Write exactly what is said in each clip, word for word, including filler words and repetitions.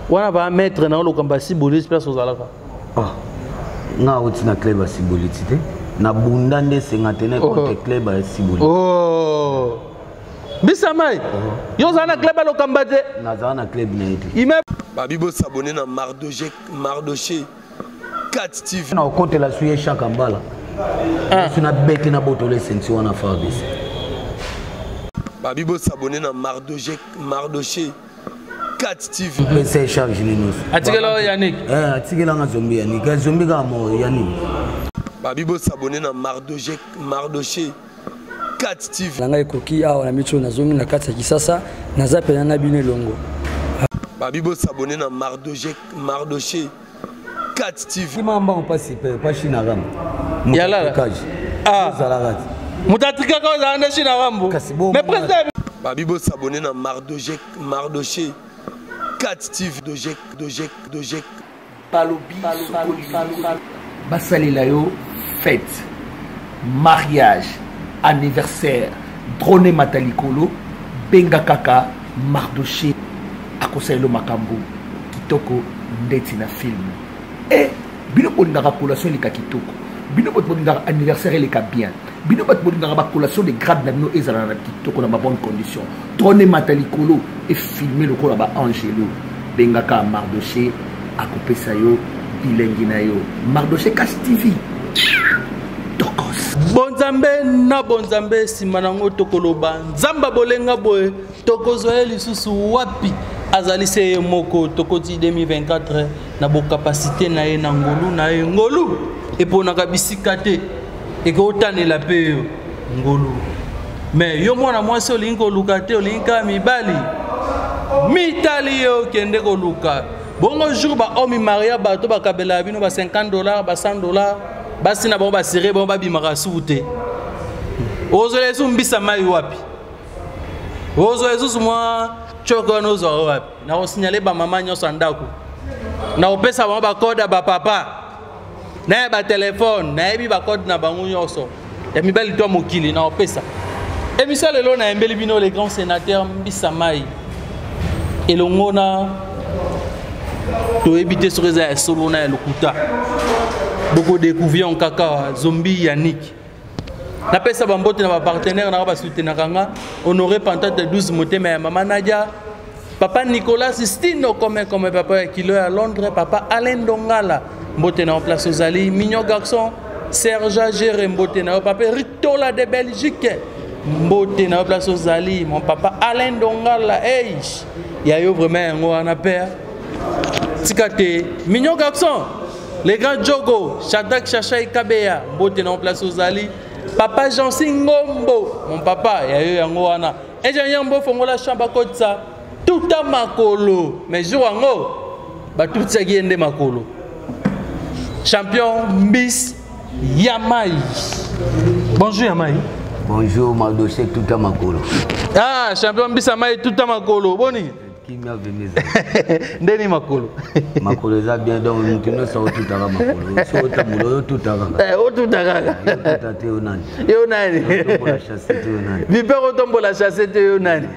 wana ba mettre na lokamba Siboliti place aux alaka ah nga uti na club ya Siboliti te na bunda nde cinquantenaire contre club ya Siboliti oh Bisamai yo za na club ya lokamba te na za na club na ite ime Babibo s'abonner na Mardoché Mardoché quatre T V na compte la suye chaque mbala je na bête na botole senti wana Fabrice Babibo s'abonner na Mardoché Mardoché quatre T V mais c'est charge nous atikelo Yannick eh atikela nga zombie Yannick zombie ga mo Yannick Babibo s'abonner na Mardoché Mardoché quatre T V nanga ekoki awa na micho na zongi na kati ya kisasa na zape na bino longo Babibo s'abonner na Mardoché Mardoché quatre T V mamba on passe pas china ram yala ah zalagati mutatika ko za na china rambo mais président Babibo s'abonner na Mardoché Mardoché quatre T V Dojek Dojek Dojek Palobi Basalila yo fête mariage anniversaire drone matalikolo benga kaka Mardoché akoselo makambo kitoko ndeti na film et bino bonga collation les kitoko bino bonga anniversaire les bien bino bonga collation de grade na bino ezala na kitoko na bonne condition drone matalikolo et filmer le ko ba Angelo benga ka Mardoché akopesa yo bilengi na yo Mardoché Cash T V bonzambe na bonzambe simanango tokoloba nzamba bolenga boye tokozwa lisusu wapi azali se moko tokoti deux mille vingt-quatre na bo capacité na ye na ngolu na ye ngolu epona ka bisika te ekotanela pe ngolu mais yo mwana mwasi olingi koluka te olingi ka mibali mitali yo kende koluka bongo jour ba omi maria bato bakabela bino ba cinquante dollars ba cent dollars basi na bango basere bango babimaka suku te ozwa esu mbisa mai wapi ozwa esusu mwa choko wana ozwa wapi na osignale bamama nyonso ya ndako na opesa bango bakode ya bapapa na ya batelefone nayebi bakode na bango nyonso ya mibali to ya mokili na opesa emission lelo nayembeli bino le grand sénateur mbisa mai elongo na toyebi te soki eza ya solo na ya lokuta beaucoup découvert en kaka zombie Yannick na pesa bambote na ba partenaire na ba soutenir kanga honoré Pantate douze moté mais maman Nadia papa Nicolas Stino comme comme papa kilo à Londres papa Alain Dongala mbote na en place aux Ali mignon garçon Serge Géré mbote na papa Rictola de Belgique mbote na place aux Ali mon papa Alain Dongala hey ya yo vraiment on a peur tikate mignon garçon les grands Djogo, Shadak Chachai Kabeya, Mbote na place aux Ali, papa Jean Singombo, mon papa, il y a eu un goana. Et j'ai eu un beau fonds la chambre à ça, tout à makolo, mais jour en haut, bah tout ça qui est de makolo. Champion Miss Yamai. Bonjour Yamai. Bonjour Mardoché tout à makolo. Ah, champion Miss Yamai tout à makolo, boni. Qui m'a venu Ndeni makolo. Makolo za bien donc nous ne sommes tout à makolo. So tamulo tout à Eh, o tout à Tata yo nani. Yo nani. Pour la chasse yo nani. Vipère autombo la chasse yo nani.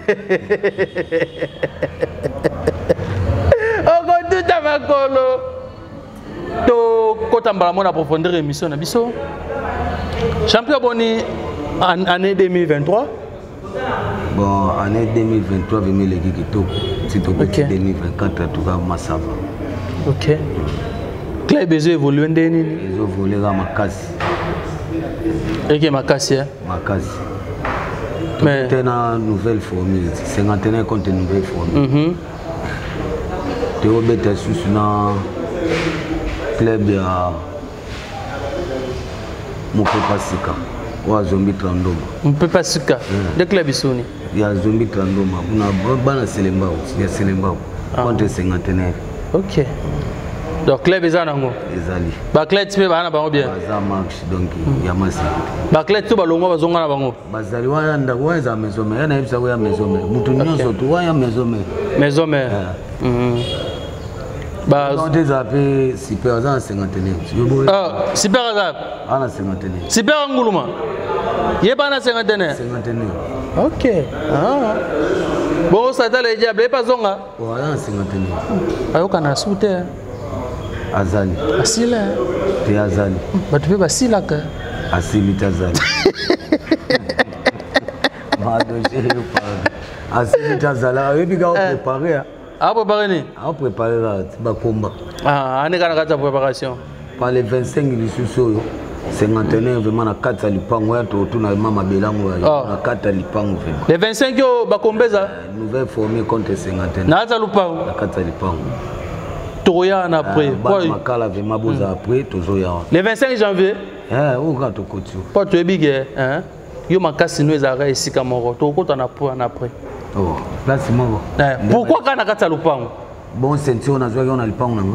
Oko tout à makolo. To kotambala mona profondeur émission na biso. Champion boni en année deux mille vingt-trois. Bon, année deux mille vingt-trois, je vais me l'équipe si tu okay. deux mille vingt-quatre, tu vas m'assavoir. Ok. Claire besoin évoluer en dernier. Ils ont volé à ma casse. Et qui ma casse hein? Ma casse. Mais c'est une nouvelle formule. cinquantenaire contre une nouvelle formule. Mhm. Tu vas mettre sous un club à mon papa Sika. Wa zombie trandoma. On peut pas suka. De club isoni. Il y a zombie trandoma. On a bana selemba, il y a selemba contre cinquantenaire. OK. Donc club ezana ngo. Ezali. Ba club tipe bana bango bien. Baza marche donc il y a masse. Ba club to balongo bazonga na bango. Bazali wa nda wa za maison mais yana ibisa wa maison mais mutu nyonso to wa ya maison mais. Maison mais. Mhm. Bah, on des appels super à cinquantenaire. Ah, super à à la cinquantenaire. Super Angouluma. Il est pas à cinquantenaire. Cinquantenaire. Ok. Ah. Bon, ça t'a le diable, pas zonga. Voilà, cinquantenaire. Ayoka na soute. Azali. Asila. Te Azali. Ba tu peux basila ka. Asili Azali. Mardoché yo pas. Asili Azali, et puis quand on préparer. Ah préparer ni. On préparer là, ba combat. Ah, ane kana kata préparation. Par les vingt-cinq lisusu cinquantenaire vraiment na kata lipango ya to tuna mama belango na kata lipango vraiment. Les vingt-cinq yo ba kombeza nouvelle formée contre cinquantenaire. Na kata lupango. Na kata lipango. Toya na après. Ba makala vraiment boza après tozoya. Le vingt-cinq janvier. Eh, o ka to kotio. Pas to bige hein. Yo makasi no ezara esika moko. To kota na pour na après. Oh, place moko. Pourquoi kana kata lupango? Bon ceinture na zwa on a lipango nanga.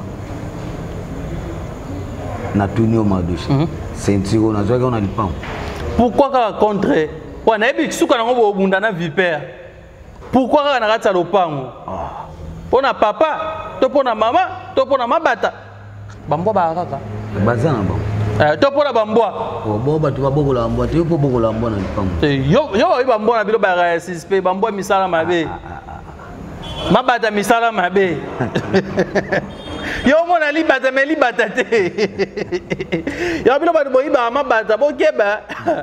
Na tuni au Mardoché. Ceinture na zwa on a lipango. Pourquoi ka contre? Wa na ebi suka na ngo bunda na vipère. Pourquoi kana kata lupango? Ah. Pona papa, to pona mama, to pona mabata. Bambwa ba kaka. Bazana bon. Eh to pona bambwa. Oh bo ba tu ba bokola mbwa, te po bokola mbwa na lipango. Yo yo iba mbwa na bilo ba sispe bambwa misala mabe. Mabata misala mabe. Yo mona libata me libata te. Yo bilo ba bo iba mabata bo keba.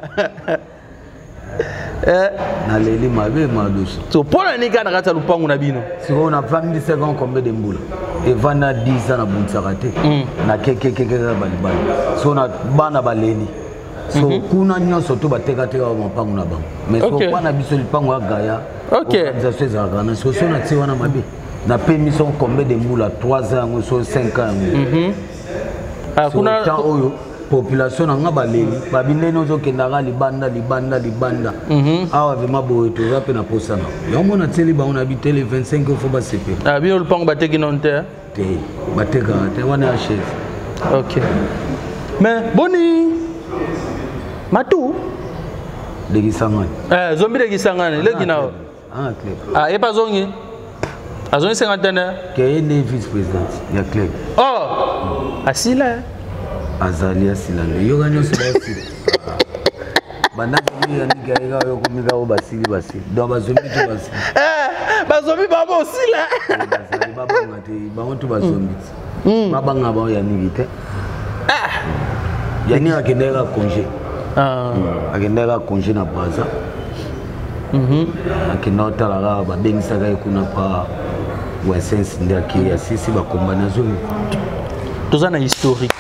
Eh na leli mabe Mardoché. So pona ni kana kata lupango na bino. Si on a vingt-sept ans combien de mbula. Et vana dix ans na buntsakate. Na keke keke bali bali. So na bana baleni. So kuna nyonso to bateka teka wa mapango na bango. Mais so kwa na biso lipango ya gaya. OK. Organisation za gana. So so na tiwa na mabe. Na permission combien de mbula trois ans so cinq ans. Mhm. Ah kuna oyo population nga baleli babindeni ozokendaka libanda libanda libanda awa vraiment boye toza mpe na posana yomona teli bango na bitele vingt-cinq fo basepe bino lupango bateki non te te batekaka te wana ya chaise. Ok, mais boni matu dekisangani eh zombi dekisangani leki nao ah club ah epa zongi azongi cinquantenaire ke ne vice président ya club oh asila azali asilande yo ganyo sibasile bandako mi andika ega yo komika o basili basili do bazombi to basili eh bazombi baba osila bazali baba ngate bango to bazombi baba ngaba ya nivite ah yani akendeka congé ah akendeka congé na baza mhm akinota la ba bengisa ga kuna pa wesense ndaki ya sisi bakomba nazo tozana historique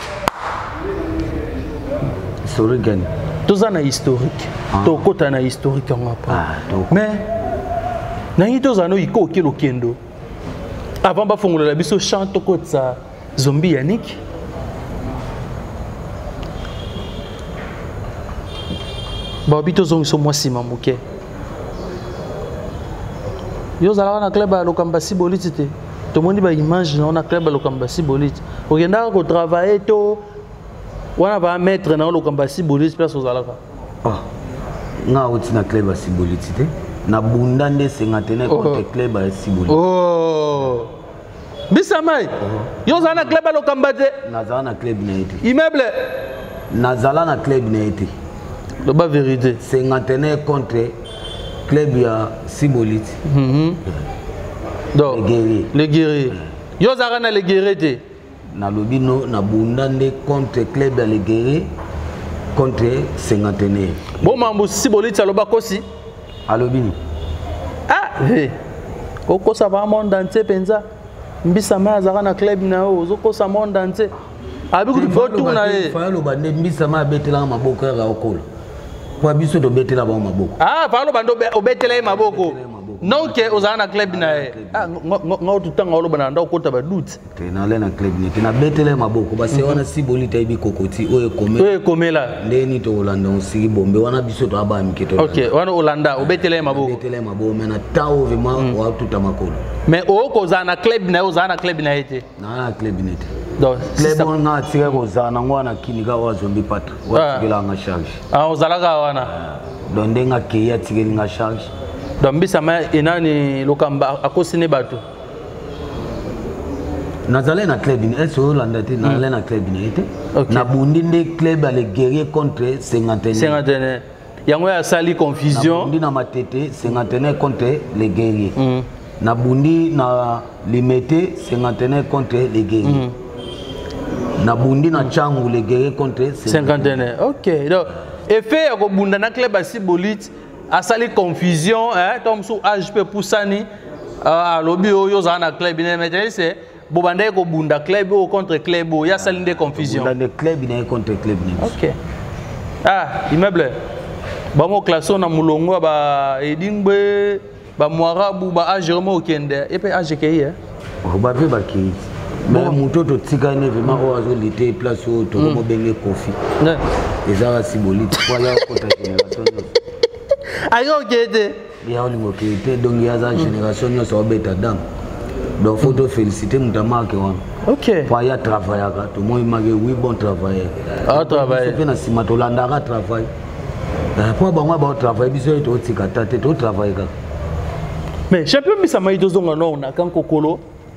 historique tozana historique to kota na historique ngapa mais nangi tozana iko kilo kendo avant ba fongola biso chant to kotsa zombie Yannick ba bito zongi so mwasi mamuke yo zala na club ya lokamba siboliti te to moni ba image na club ya lokamba siboliti okenda ko travailler to wana ba mettre na lokamba siboliti place ozalaka ah nga uti na club ya siboliti te na bunda nde cinquantenaire contre club ya siboliti oh bisamai yo zala na club ya lokamba te na zala na club na ete immeuble na zala na club na ete le ba vérité cinquantenaire contre club ya siboliti mhm donc les guerriers les guerriers yo zala na les guerriers te na lobino na bundande contre club ya les guerriers contre cinquantenaire bon mambo siboliti aloba kosi alobini ah hey koko ça va monde entier penza mbisa ma zala na club na o zoko sa monde entier abi ku botu na e fa lo bande mbisa ma betela maboko ya okolo kwa biso do betela ba maboko ah fa lo bando obetela maboko non que ozana na club na e ah ngo tutanga lo bana ndo kota ba doute te na le na club ni te na betela maboko ba se wana sibolita ibi kokoti oye komela oye komela ndeni to olanda osiki bombe wana biso to aba miketo OK wana olanda obetela maboko betela maboko mena tawo vraiment wa tuta makolo mais o ko zana club na ozana na club na ete na na club ni te donc club on na tire ko zana ngwana kinika wa zombi pata wa tikela nga charge ah ozalaka wana donc ndenga ke ya tikela nga charge donc mbisa ma enani lokamba akosine bato nazale na club ni eso Holanda te na le na club ni ete na bundi nde club ale guerrier contre cinquantenaire cinquantenaire yango ya sali confusion Nabundi na matete cinquantenaire contre les guerriers. Mm. Nabundi na limité cinquantenaire contre les guerriers. Mm. Nabundi na changu les guerriers contre cinquantenaire. OK. Donc effet ya ko bunda na club à Sibolite a sali confusion hein tom sou âge pe poussani a lobby yo za na club ne mais c'est bobanda ko bunda club au contre club ya sali de confusion. Dans le club ne contre club ne. OK. Ah, immeuble. Ba mo classo na mulongo ba edingbe ba mwarabu ba ajemo okende et puis ajekei hein. Ba be ba ki. Mais mutoto tika ne vraiment o azo lité place au to mo benge kofi. Ouais. Ezara Sibolite kwa ya kota génération. Ayo okete. Ya oli ngokete donc ya za génération yo so beta dam. Donc faut te féliciter mutama ke wana. OK. Kwa ya travail ka to mo image oui bon travail. Ah travail. C'est na sima to landa ka travail. Pour bon ba travail biso to tika tate to travail ka. Mais champion Bisama idozonga no na kan kokolo.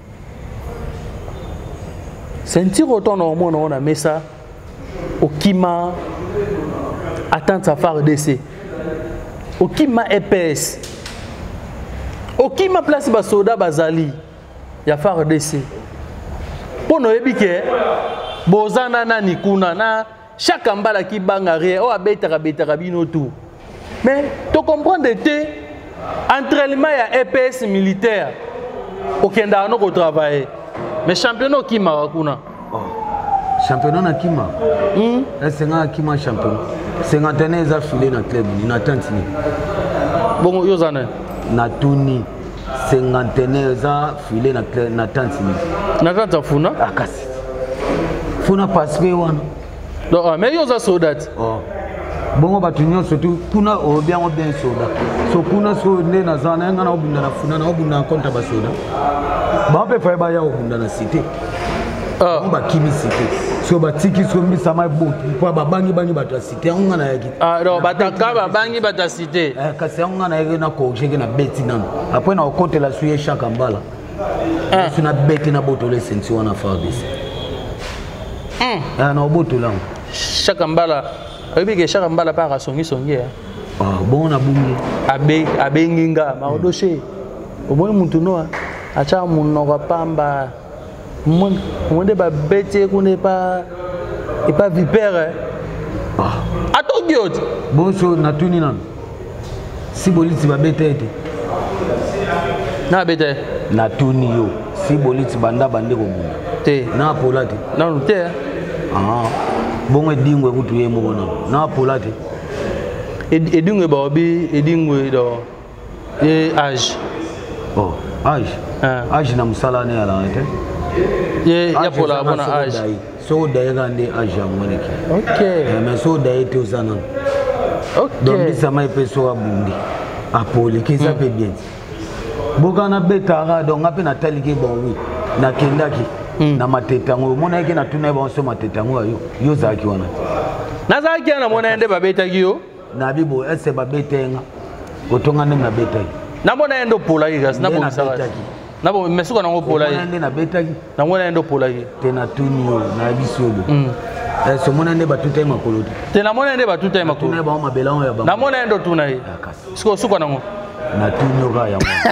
Sentir autant normalement on a mis ça au Kima attendre sa phare d'essai. Au Kima E P S. Au Kima place ba soda bazali. Ya phare d'essai. Pour no ebike bozana na nikuna na chaque mbala ki bangare o abeta beta bino tout. Mais tu comprends de te entraînement ya E P S militaire. Okenda no ko travailler. Mais championnat qui m'a kuna. Oh. Championnat na kima. Hmm. Est-ce que kima champion? cinquantenaire za filé na club ni na tantini. Bon yo zana. Na tuni cinquantenaire za filé na club na tantini. Na tanta funa? Akasi. Funa passer wana. Donc mais yo za sodat. Oh. Bongo batunyo surtout kuna o bien o bien soda. So kuna so ne na zana ngana obunda na funa na obunda konta ba soda. Ba pe fa ba ya obunda na cité. Ah, on ba kimi cité. So ba tiki so mi sama bo kwa ba bangi bangi ba ta cité ngana yaki. Ah non, ba ta ka ba bangi ba ta cité. Eh ka se ngana yaki na ko jeke na beti nan. Après na okote la suye chaka mbala. Ah, so na beti na botole senti wana fa bis. Hmm. Ah na boto la. Chaka mbala. Obi ke chaka mbala pa ka songi songi. Ah bon na bungi. Abe abenginga ma odoshe. Omoy muntu no acha munno ka pamba. Mon monde ba bete ko ne pas et pas vipère. Ah. Ato giot. Bon so na tuni nan. Sibolite ba bete ete. Na bete. Na tuni yo. Sibolite banda bande ko bunda. Te. Na polate. Non te. Ah. Bon edingwe kutu ye mo na. Na polate. Edingwe ba obi edingwe do. E âge. Oh, âge. Ah. Âge na musala ne ala ete. Ye ya pola bona âge. So da ngande âge amone ki. OK. Mais so da ete osana. OK. Donc Bisama pe so abundi. Apoli ki ça peut bien. Boka na betara donc ape na talike bon oui. Na kendaki. Na matetango mona yake na tuna ba so matetango yo. Yo zaki wana. Na zaki na mona ende babeta giyo. Na bibo ese babetenga. Otonga ne na betaki. Na mona endo pola yigas na bo misala. Na bo mesuka na ngo pola yi. Na betaki. Na mona endo pola yi. Tena tunyo na bisodo. Mm. Eh so mona ende batuta makolo. Tena mona ende batuta makolo. Tuna ba mabela ya ba. Na mona endo tuna yi. Siko suka na ngo. Na tunyo ga ya mo.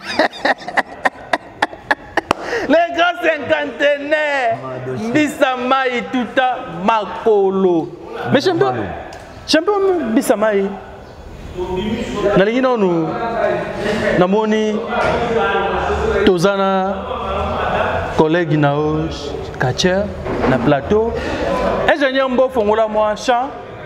Les grands cinquantenaires. Bisama ituta makolo. Mais champion. Champion Bisama yi. Nalingi nonu namoni tozana collègue nao catcher na plateau ingénieur mbo fongola moi champ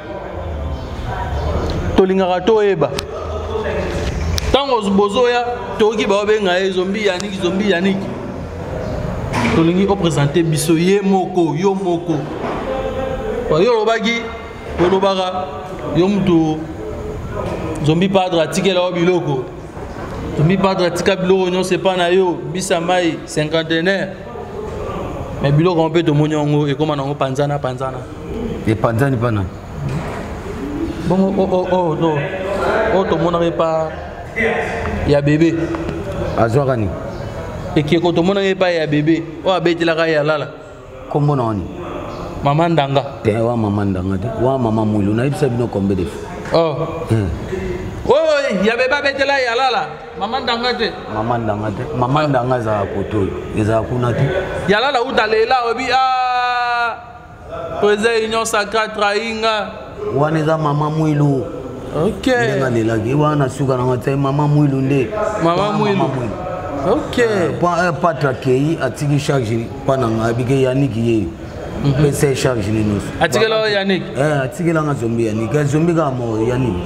tolingaka toyeba tango bozoya toki ba benga e zombi yaniki zombi yaniki tolingi o présenter biso ye moko yo moko wa yo lobaki yo lobaka yo mtu Zombi padre atikela wa biloko. Zombi padre atika biloko nyon se pa na yo Bisama cinquantenaire. Mais biloko on peut te moniongo et comment on panzana panzana. Et panzani pana. Bon oh oh oh non. Oh to monare pas ya bébé. Azwakani. Et qui ko to monare pas ya bébé. Oh abeti la ka ya lala. Kombo nani? Maman Ndanga. Te wa maman Ndanga te. Wa mama Mulu na ibisa bino kombe de. Oh. Oh, il y avait pas bête là, il y a là là. Maman d'angate. Maman d'angate. Maman d'angate za koto. Eza kunati. Il y a là là où t'allais là, obi ah. Posé union sacrée trahinga. Waneza maman mwilu. Ok. Ndenga lelaki wana suka na ngate maman mwilu nde. Maman mwilu. Ok. Pa patra kei atiki charge pana ngabike Yannick ye. Pese charge ni nos. Atiki la Yannick. Eh atiki la ngazombi Yannick. Zombi ka mo Yannick.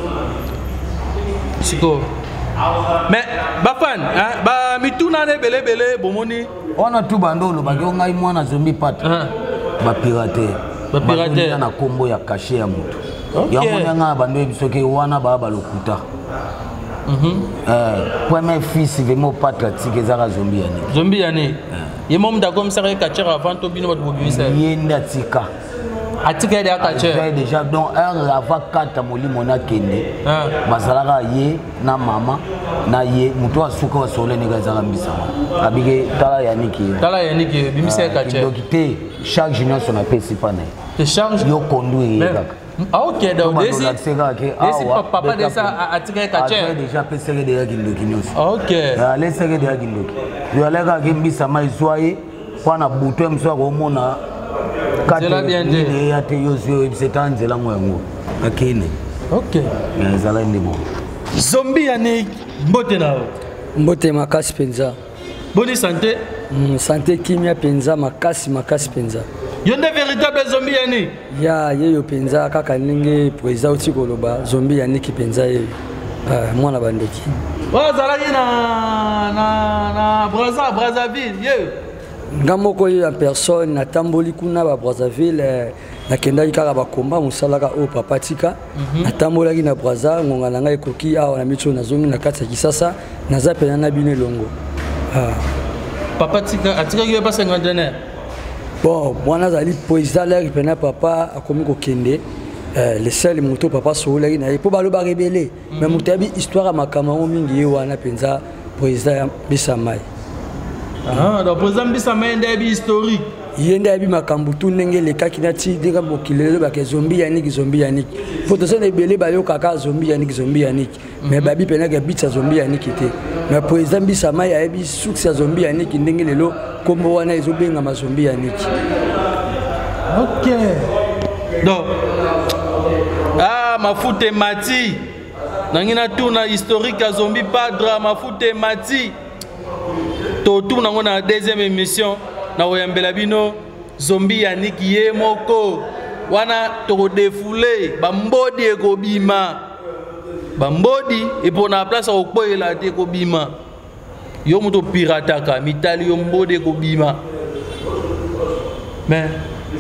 Siko. Mais bafan, hein, ba mituna ne bele bele bomoni. Ona tu bandolo ba yo ngai mwana zombi patra. Ba pirate. Ba pirate na kombo ya caché ya mutu. Yango nyanga bando bisoke wana ba ba lokuta. Mhm. Euh premier fils vemo patra tike zaka zombi Yannick. Zombi Yannick. Yemo mda comme ça kachera avant to bino ba bobisa. Yenda tika. Atika de akache déjà donc un lava kata molimo na kende bazalaka ye na mama na ye muto asuka wasole ne gazala mbisa abige tala Yannick tala Yannick bimisa kache donc te chaque junior son appel si pas te charge yo conduire ah ok donc desi desi papa de ça atika kache déjà pesere de yakindo kinyos ok ale sere de yakindo yo aleka kimbisa mai soye kwana buto mso ko mona Zela bien dit. Ya te yozo c'est un zela ngwengo. Akine. OK. Mais zala ndebo. Zombi Yannick mbote nao. Mbote makasi penza. Bonne santé. Mm, santé kimia penza makasi makasi penza. Yonde véritable zombi Yannick. Ya yeyo penza kaka ninge président utikoloba zombi Yannick penza ye. Ah mwana bandoki. Wa zala na na na Brazza Brazzaville ye. Ngamoko en personne na tamboli kuna ba Brazzaville na kendaki kaka ba komba musalaka o papatika na tambolaki na Brazza ngonga na ngai koki awa na micho na zongi na kati ya kisasa na zapena na bino longo ah papatika atika yo pas cinquantenaire bon mwana zali président la ripena papa akomi ko kende euh le seul moto papa soulaki na po balo ba rebelle mais mutabi histoire makama mingi wana penza président Bisamai. Ah, donc président Bisamai est historique. Yenda abi makambu tu ndenge le kakinati denga bokilelo ba ke zombi Yannick zombi Yannick. Photo ça ne belé ba yo kaka zombi Yannick zombi Yannick. Mais babi pena ke bitsa zombi Yannick était. Mais président Bisamai a bi succès zombi Yannick ndenge lelo kombo wana ezobenga ma zombi Yannick. OK. Donc ah mafute mati. Nangina tuna historique à zombi padra mafute mati. To tout nango na deuxième émission na oyambela bino zombi Yannick ye moko wana to défoulé bambodi ekobima bambodi et pour na place okoyela te kobima yo moto pirataka mitali yo mbodi ekobima mais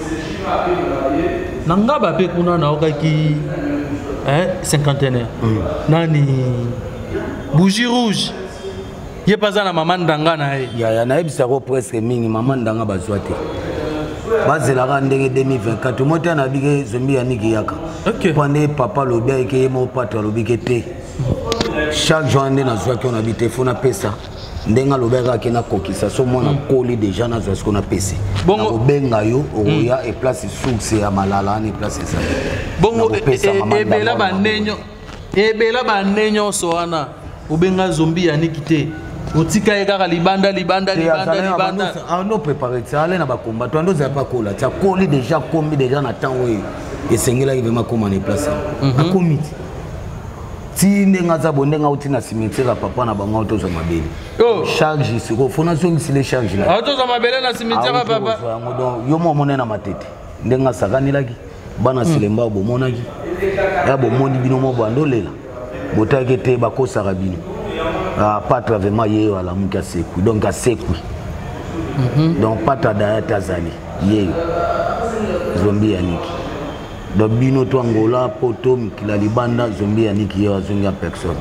nanga ba pe kuna na okaki hein cinquantenaire nani bougie rouge. Il pas à la maman d'Angana. Il y a un épisode presque mingi, maman d'Anga Bazouate. Base la rande deux mille vingt-quatre. Tout le monde a dit zombi Yannick Yaka. Ok. Pendant papa le bien qui est mon patre le bikete. Chaque journée dans ce qu'on habite, il faut na pesa. Ndenga le bien qui na kokisa. So moi na collé déjà dans ce qu'on a pesé. Bon. Au benga yo, au ya et place sous c'est à Malala et place ça. Bon. Et bela banenyo, et bela banenyo soana. Au benga zombi Yannick te. Otika eka libanda libanda libanda libanda ah non préparé ça aller na ba combat toi ndo za pas kola ça coller déjà combi déjà na temps oui et sengela il vraiment comment les placer a comité ti ndenga za bondenga uti na cimetière papa na bango to za mabeli oh charge siko fona songi sile charge là auto za mabeli na cimetière papa donc yo mo monena matete ndenga sakani laki bana silemba bo monaki ya bo mondi bino mo bandolela botake te bakosa rabino ah pas vraiment yé à la muka seku donc à seku donc pas ta date azali yé zombi Yannick donc bino to Angola poto mikila libanda zombi Yannick yé azonga personne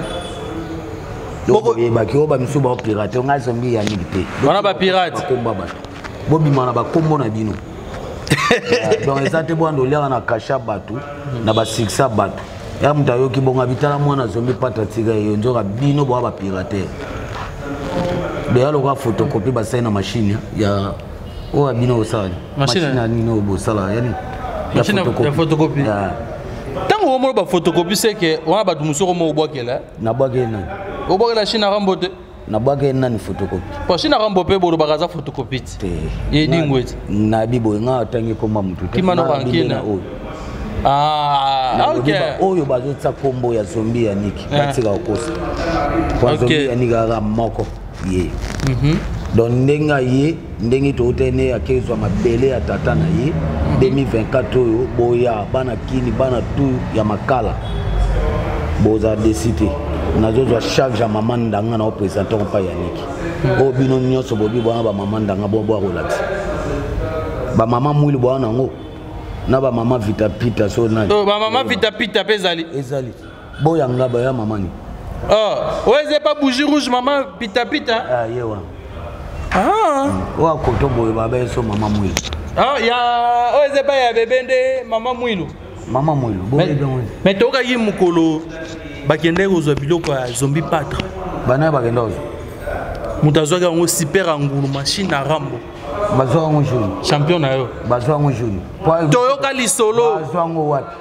donc et ba ki oba misu ba pirate on a zombi Yannick te on ba pirate komba ba bobi mana ba kombo na bino donc ezate bo andolia na kasha batu na ba siksa batu ya mtayo ki bonga bitala mwana zombi pata tiga yo njoka bino bo ba pirate de yalo ka photocopie ba sai na machine ya o bino osala machine ni no bo sala yani machine ya photocopie ya Tant qu'on a une photocopie, c'est que on a battu monsieur Romo au bois qui est là. Na bois qui est là. Au bois la Chine a remboté. Na bois qui est là une photocopie. Parce que Chine a remboté pour le bagaza photocopie. Et dingwet. Na bibo nga tangi koma mutu. Qui m'a nommé na. Ah, ok. Oyo bazo tsa kombo ya zombie ya Niki. Batika okosa. Kwa zombie ya Niki ga moko. Ye. Mhm. Donc ndenga ye ndengi to tene akezwa mabele ya tata na ye deux mille vingt-quatre oyo boya bana kini bana tu ya makala boza décidé nazozwa charge ya mama ndanga na représenter on pa Yannick o bino nyonso bobi bwana ba mama ndanga bo bo relax ba mama mwili bwana ngo na ba mama vita pita so na oh ba mama vita pita pezali ezali boya ngaba ya mama ni oh oeze pas bougie rouge mama pita pita ah yewa ah wa kotombo baba eso mama mwili ah ya oeze pas ya bebende mama mwilu mama mwilu boye bien mais toka yi mukolo bakende kozwa biloko ya zombie patre bana bakende ozo mutazwaka ngo super angulu machine à rambo bazwa ngo jaune champion na yo bazwa ngo jaune toyoka lisolo bazwa ngo wapi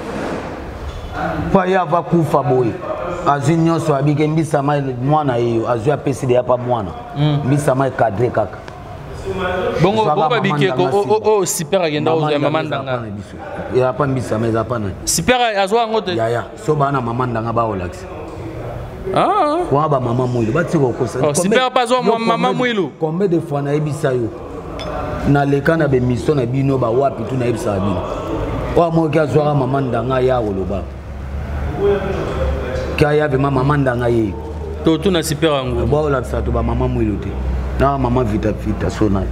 pa ya va kufa boye azwi nyonso abike mbisama mwana yeyo azwi apeside ya pa mwana mbisama cadré kaka bongo bongo bikeko o o super agenda ozo ya mama ndanga ya pa mbisama eza pa na super azwa ngote ya ya so bana mama ndanga ba relax ah kwa ba mama mwilu batiko kosa oh super pas zo mama mwilu combien de fois na ebisa yo na leka na be mission na bino ba wapi tu na ebisa bino wa mo ka zo mama ndanga ya woloba kaya be mama mandanga ye to tu na super angu ba ola sa to ba mama mwilu te na mama vita vita so na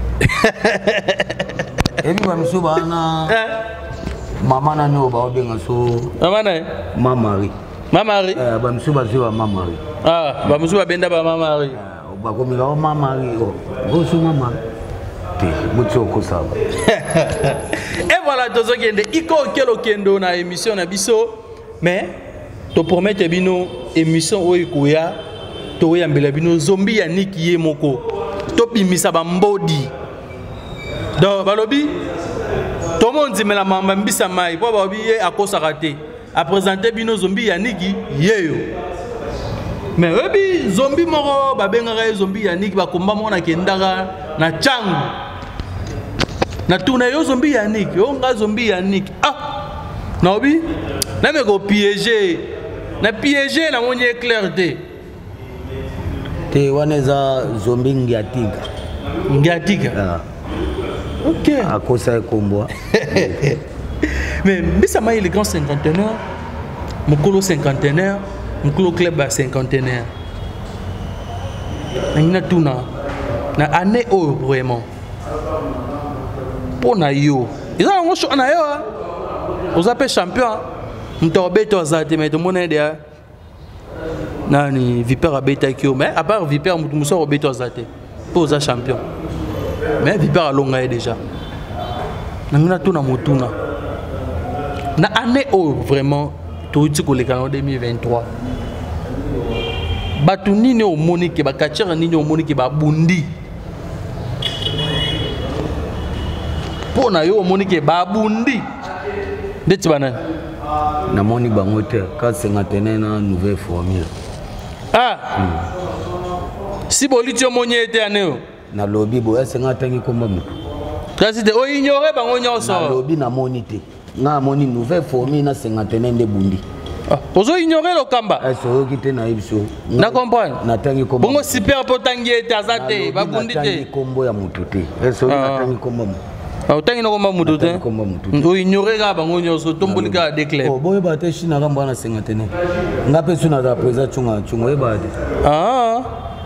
ebi ba miso ba na mama na no ba obenga so mama na mama ri mama ri eh ba miso ba zo mama ri ah ba miso ba benda ba mama ri ba ko mi ba mama ri o go so mama te mutso ko sa et voilà tozo kende iko kelo kendo na émission na biso mais to promettre bino émission oyo koya to yambela bino zombie ya Niki ye moko to bimisa ba mbodi donc balobi to monzi mela mamba mbisa mai po ba biye akosa raté a présenter bino zombie ya Niki yeyo mais obi zombie moko ba bengaka zombie ya Niki ba komba mona kendaka na changu na tuna yo zombie ya Niki yo nga zombie ya Niki ah na obi na me ko piéger na piéger na moni éclair te te waneza zombie ngiatika ngiatika ah ok akosa kombo mais mbisa mai le grand cinquantenaire mukolo cinquantenaire mukolo club à cinquantenaire na tuna na année oh vraiment pour na yo ils ont un na yo on s'appelle champion mtobeto azate mais tout monde est nani Vipère a beta kio mais à part Vipère muso robeto azate pour za champion mais Vipère a longa déjà nangina tuna motuna na année oh vraiment tout dit que le en deux mille vingt-trois batu nini o monique ba kachera nini o monique ba bundi pona yo monique ba bundi ndeti banani na moni bango te ka cinquantenaire na nouvelle formule ah hmm. Si bolitio moniete aneo na lobby bo cinquantangi komba mutu kasi te o ignore bango nyonso na lobby na moni te na moni nouvelle formule na cinquantenaire nde bundi ah ozo ignore lo kamba eso kite na ibiso na comprendre na tangi komba bongo super potangi ete azate ba bundi te tangi kombo ya mutu te eso na tangi komba mutu autangi no komba mutu te o ignore ga bango nyonso tombolika déclare oh boye ba te china ga mbana cinquantenaire ngape suna za presa chunga chunga e ba te ah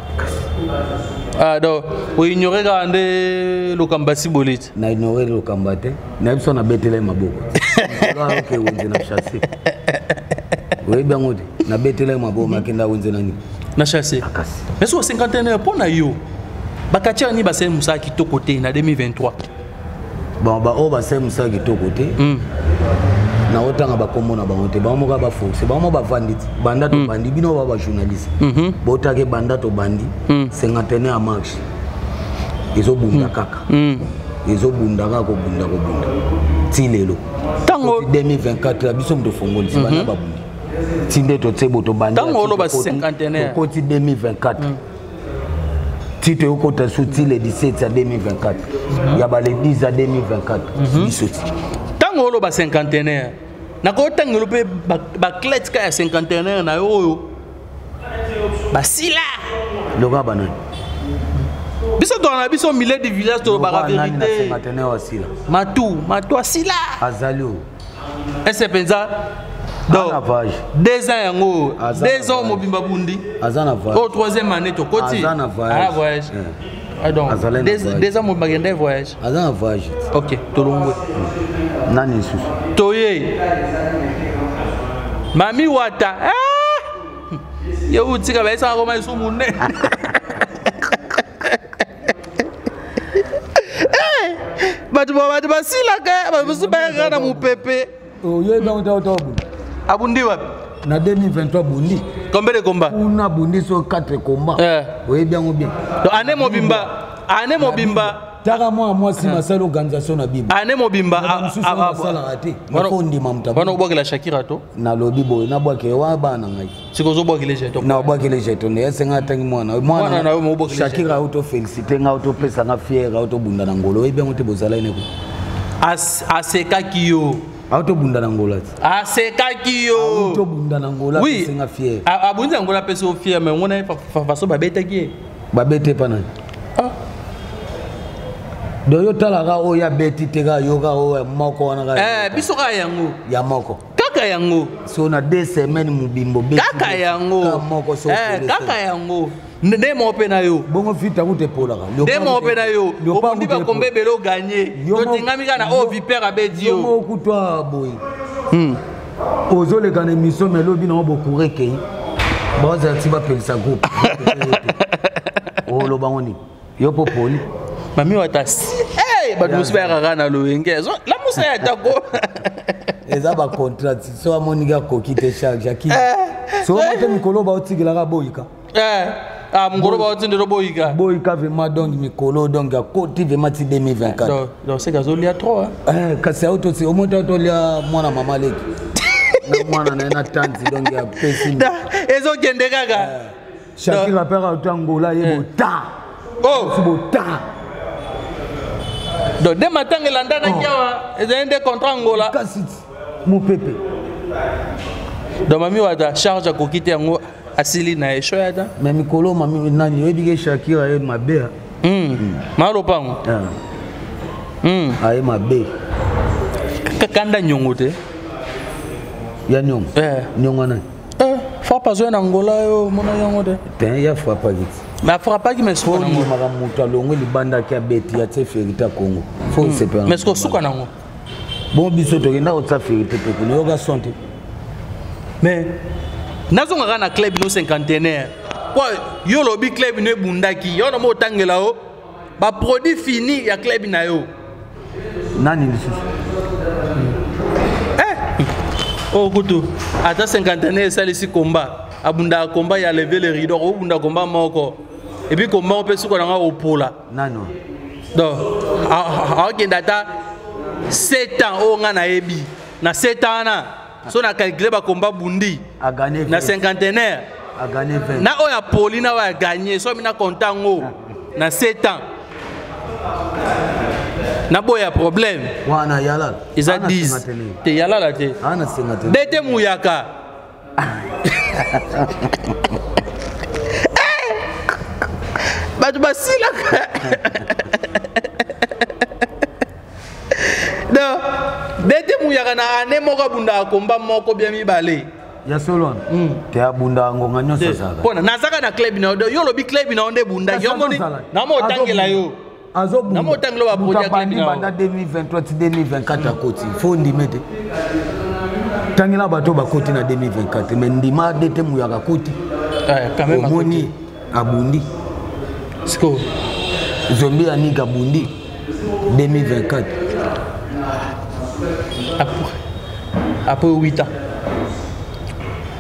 ah donc o ignore ga ande lo kamba sibolite na ignore lo kamba te na biso na betele maboko la ke wonze na chasser we bango te na betele maboko makenda wonze nani na chasser mais so cinquantenaire pona yo bakatia ni ba se musa kitoko te na deux mille vingt-trois bon ba o ba se musa kitoko te na otanga ba kombo na bango te ba mo ka ba force ba mo ba vandit banda to bandi bino ba ba journaliste bota ke banda to bandi cinquantenaire a marche izo bunda kaka ezobundaka kobunda kobunda ti lelo Tango deux mille vingt-quatre biso moto fongoli si bana babundi ti nde totsebo tobandi tango oloba cinquantenaire koti deux mille vingt-quatre ti toyokota so ti le dix-sept ya deux mille vingt-quatre ya ba le dix ya deux mille vingt-quatre biso ti tango oloba cinquantenaire nakotangelo mpe baclete ka ya cinquantenaire na yo oyo basila loka banani biso tona biso milieu du village tolobaka vérité matu matu asila azali o ese penza deux ans yango deux ans mobimba bundi au troisième année tokoti ala voyage donc deux ans mobimba kende voyage aza na voyage ok tolongwe nani lisusu toye mami wata ye utika baisaka koma isu munene batu batu basilaka babusu bayaka na mupepe oyo eba utabundi abundi wapi na deux mille vingt-trois bundi combien de combats una bundi so quatre combats eh oyo bien ou bien donc ane mobimba ane mobimba taka moi moi si masala organisation na bibo ane mobimba a sala rate mafondi mamta bana obwakela Shakira to na lobi boy na bwake wa bana ngai sikozo bwakele jeto na bwakele jeto ne esenga tangi mwana mwana na yo mobwakele Shakira auto féliciter nga auto pesa nga fier auto bunda na ngolo ebe ngote bozala ine ko as asekaki yo auto bunda na ngola asekaki yo auto bunda na ngola senga fier abundi ngola pesa o fier mais ngona faso babetaki babete pana do yo talaka o ya beti tega yoga o moko wana ga eh biso ka yango ya moko kaka yango so na deux semaines mubimbo beti kaka yango moko so eh kaka yango nde mo pe na yo bongo fita ku te polaka nde mo pe na yo obundi ba kombe belo gagner to tingami kana o vipère abedi yo mo kutwa boy hmm ozole kana émission melobi na bokure ke baza tiba pelisa groupe o lo bangoni yo popoli mami watasi eh badu musibaya kana lo engezo la musa ya tako eza ba contrat so amonika kokite charge aki so moto mikolo ba otigela ka boyika eh ah mngolo ba otindelo boyika boyika vraiment donc mikolo donc akoti vraiment ti deux mille vingt-quatre donc donc c'est gazoli à trois eh kasi auto si omonta auto lia mwana mama leki na mwana na na tanti donc ya pesi ezo kende kaka Shakira pera utangola yebo ta oh subota donc dès matin ngelanda na kiawa ezende contrat ngola kasi mon pepe donc mami wata charge a kokite yango asili na esho yada mais mikolo mami nani yebike Shakira ye mabea mm malo pango mm aye mabe kanda nyongo te ya nyongo eh nyongo na eh fa pas zo na ngola yo mona yango te ten ya fa pas vite mais fra pas qui me so ni maka muta longo libanda kia beti ya te ferita Congo faut se perdre mais ko suka nango bon biso to kenda otsa ferita pe ko yoga sonte mais nazo ngaka na club no cinquantenaire quoi yo lobi club no bundaki yo no mo tangela o ba produit fini ya club na yo nani lisusu eh oh kutu ata cinquantenaire ça ici combat abunda combat ya lever le rideau o bunda combat moko et puis combat on peut se connaître au pola nano donc a a data sept ans o nga na ebi na sept ans na so na calculer ba combat bundi a gagné na cinquantenaire a gagné vingt na o ya poli na wa gagner so mina content ngo na sept ans na boya problème wana yala isa dix te yala la te ana cinquante bete muyaka batu basila non bete muyaka na ane moko bunda komba moko bien mibale ya solon te abunda ngonga nyoso saka pona nazaka na club na yo lobi club na onde bunda yongo ni na mo tangela yo azo bunda na mo tangelo ba project club na banda deux mille vingt-trois ti deux mille vingt-quatre akoti fo ndimete tangela bato bakoti na deux mille vingt-quatre mais ndima dete muyaka koti eh quand même moni abundi siko zombi anika bundi deux mille vingt-quatre après après huit ans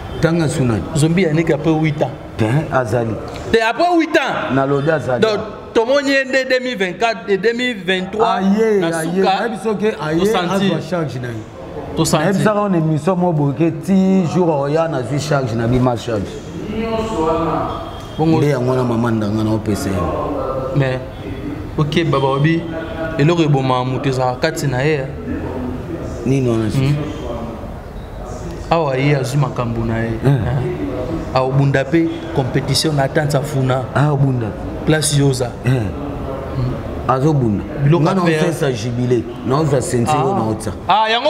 tanga sunani zombie anika après huit ans te azali te après huit ans na loda azali donc tomoni ende deux mille vingt-quatre et deux mille vingt-trois na suka azwa charge na ye tosenti ayebisaka ona émission mo boke ti jour oya nazwi charge na bima charge nde yango na mama ndanga na opesa ye mais ok baba obi eloko eboma moto ezalaka kati na ye nini wana awa ye azwi makambo na ye aobunda mpe compétition na atante afuna aobunda place yoza azobunda nga naosesa jubile naozwa sentiro naota yango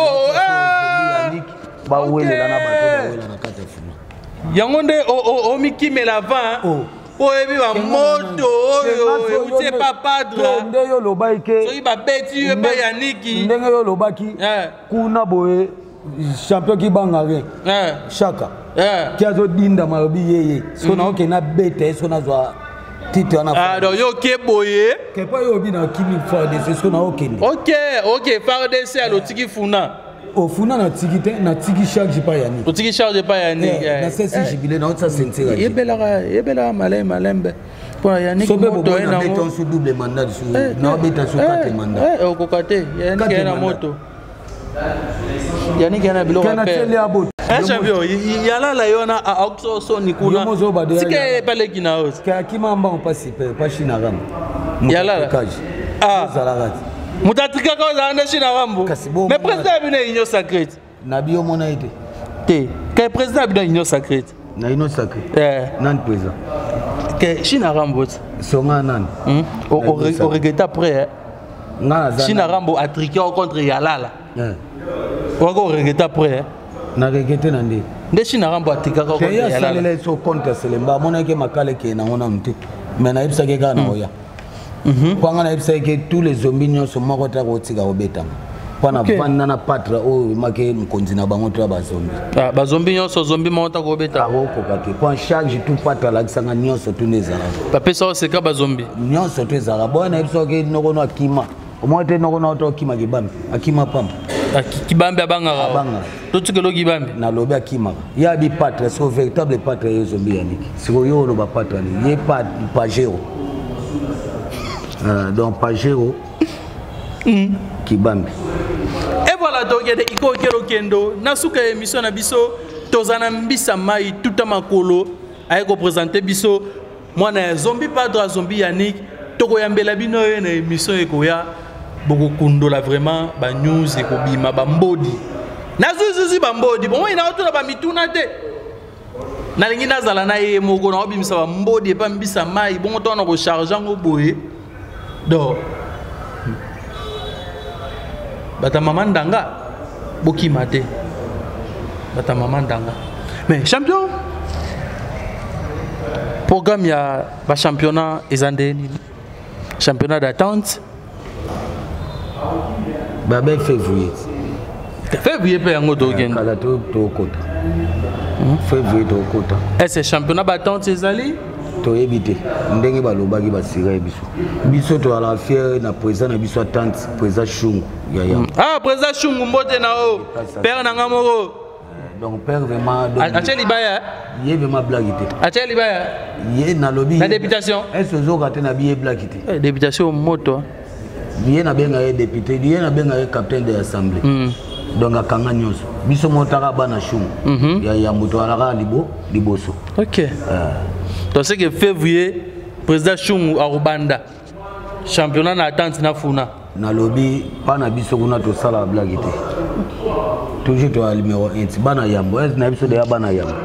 bawelela na bato bawela na kati ya funa yango nde omikimela vin po ebi bamoto oyo euti epa padre nde yo olobaki ke soki babeti yo epa yaniki ndenge yo olobaki kuna boye champion ki banga rien chaka ki azodinda malobi yeye so naokende abeta ye so nazwa titre wana donc yo ke boye kepa yo obi na kimi fardc so naokende ok ok fardc alotiki funa ofuna na tiki te na tiki charge pa yani otiki charge pa yani na sesi jibile na otsa sentira yebelaka yebelaka malai malembe pour yani so bebo na beton sous double mandat sous na beton sous quatre mandats eh okoka te yani na moto yani kana biloko kana tele abo eh champion yalala yona aukso so nikuna tike paleki na os ka kimamba on passe pa china ram yalala ah zalagati mutatika ka za china rambo mais président bino union sacrée na bio mona ite te ka président bino union sacrée na union sacrée eh nan président que china rambo songa nan o o regrette après nga za china rambo a triqué contre yalala eh wako regrette après na regrette nande nde china rambo a triqué contre yalala ya salele so contre selemba mona ke makale ke na ngona mti mais na ibsa ke kana oya kwanga na ibsa ke tous les zombies nyonso moko ta ko tika obetama pana bana na patra o make mkonzi na bango to ba zombie ah ba zombie nyonso zombie moko ta ko beta ko ko kake point charge tout patra la kisanga nyonso to nezala pa pesa se ka ba zombie nyonso to ezala bona ibsa ke noko no akima omote noko no to akima kibambi akima pam kibambi abanga abanga to tikelo kibambi na lobi akima ya bi patra so véritable patra yo zombie yaniki siko yo no ba patra ni ye pas pajero Euh, donc Pajero mm. Kibambi. Et voilà donc il y a iko kelo kendo nasuka émission na biso tozana mbisa mai tuta makolo ay ko présenter biso mwana zombie padre zombie Yannick toko yambela bino na émission ekoya boko kundola vraiment ba news eko bima ba mbodi nazuzuzi ba mbodi bon ina otuna ba mituna te na lingi nazala na ye moko na obimisa ba mbodi e pa mbisa mai bon to na ko charger ngo boye do bata mama ndanga boki mate bata mama ndanga mais champion programme ya ba championnat ezande ni championnat d'attente ba be février février pe yango to gen kala to to kota février to kota est-ce championnat d'attente ezali to ebité ndenge balobaki basira biso biso to ala fier na président na biso attente président Chungu ya ya ah président Chungu mbote na o père na ngamoro donc père vraiment acheli baya yé vraiment blaguité acheli baya yé na lobby la députation est-ce que zoka tena bié blaguité eh députation moto yé na benga yé député yé na benga yé capitaine de l'assemblée donc akanga nyonso biso motaka bana Chungu ya ya moto alaka libo liboso OK donc c'est que février président Chungu a Rwanda championnat na attente na funa na lobby pana biso kuna to sala blague te toujours to al numéro un bana yambo est na biso de bana yambo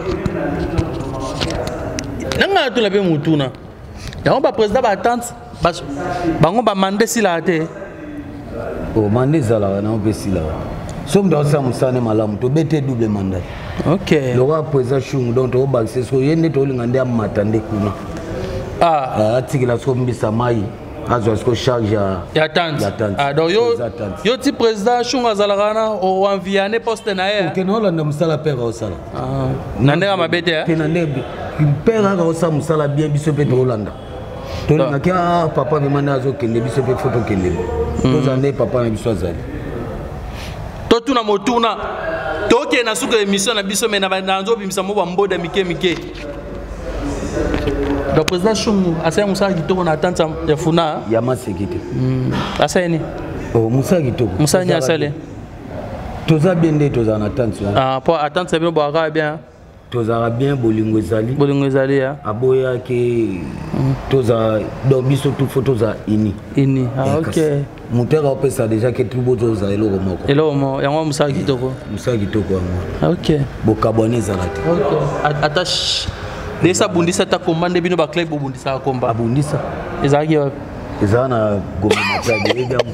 nanga to la be mutuna yango ba président ba attente bango ba mandé sila te o mandé sala na be sila somme dans ça musane malamu to bete double mandat. OK le roi président Chungu donc to ba c'est so yende to lingande amatande kuna ah atikila so mbisa mai azo sko charge ya attente ah donc yo yo ti président Chungu azalakana o enviane poste na ye OK no landa musala père o sala ah nandeka mabete ya tenande père ga o sa musala bien biso pe to landa to ngaka papa vimana azo kende biso pe photo kende to zande papa na biso azali to tuna motuna to ke na suka émission na biso mena ba nzo bimisa mo ba mboda mike mike Le président Chungu, Asa Moussa Kitoko na attente ya Funa. Yama Sekite. Asa ni. Oh Moussa Kitoko. Moussa ni asale. Toza bien de toza en attente. Ah pour attente c'est bien boira bien. Toza bien bolingo ezali. Bolingo ezali ya. Aboya ke toza do biso tout photo za ini. Ini. Ah OK. Mutera opesa déjà que tout bozo za eloko moko. Eloko mo yango Moussa Kitoko. Moussa Kitoko yango. Ah OK. Bokabone zalate. OK. Attache Desa bundisa ta komba nde bino ba club bundisa komba. Abundisa. Ezaki wa. Ezana goma matadi egamu.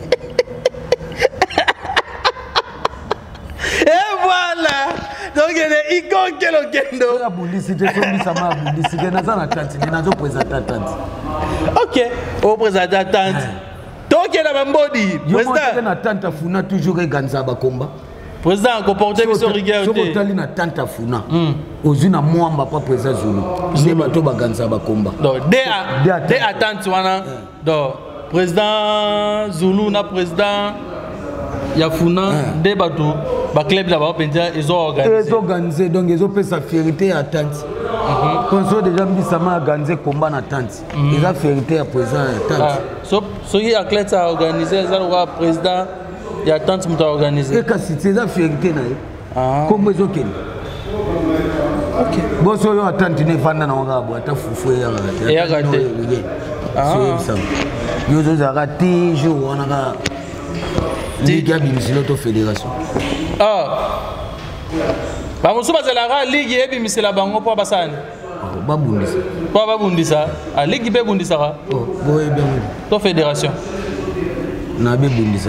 Et voilà. Donc il est icon kelo kendo. Abundisi te sombisa ma abundisi ke nazana tante ni nazo présenter tante. OK. O présenter tante. Donc il a bambodi. Président na tante Funa toujours eganza ba komba. Président comporter biso rigueur te. Soko tali na tante Funa. Ozuna mwamba pa président Zulu. Ne bato baganza ba komba. Donc dès dès attente wana. Donc président Zulu na président Yafuna dès bato ba club là ba penza ils ont organisé. Ils ont organisé donc ils ont fait sa fierté à tante. Quand déjà mbisa ma organisé combat na tante. Ils ont fierté à président tante. So so il athlète a organisé ça le président il y a tant de organisé. Et quand c'est ça fierté na. Ah. Comme ils ont ken. OK. Bon so yo attente ne fanda na wanga bo ata fufu ya. Et a raté. Ah. C'est ça. Yo zo za raté jour on a Ligue ya bimisilo to fédération. Ah. Ba musuba zela ligue ya bimisela bango po basani. Ba bundisa. Po ba bundisa. A ligue be bundisa ka. Oh, boy bien. To fédération. Na be bundisa.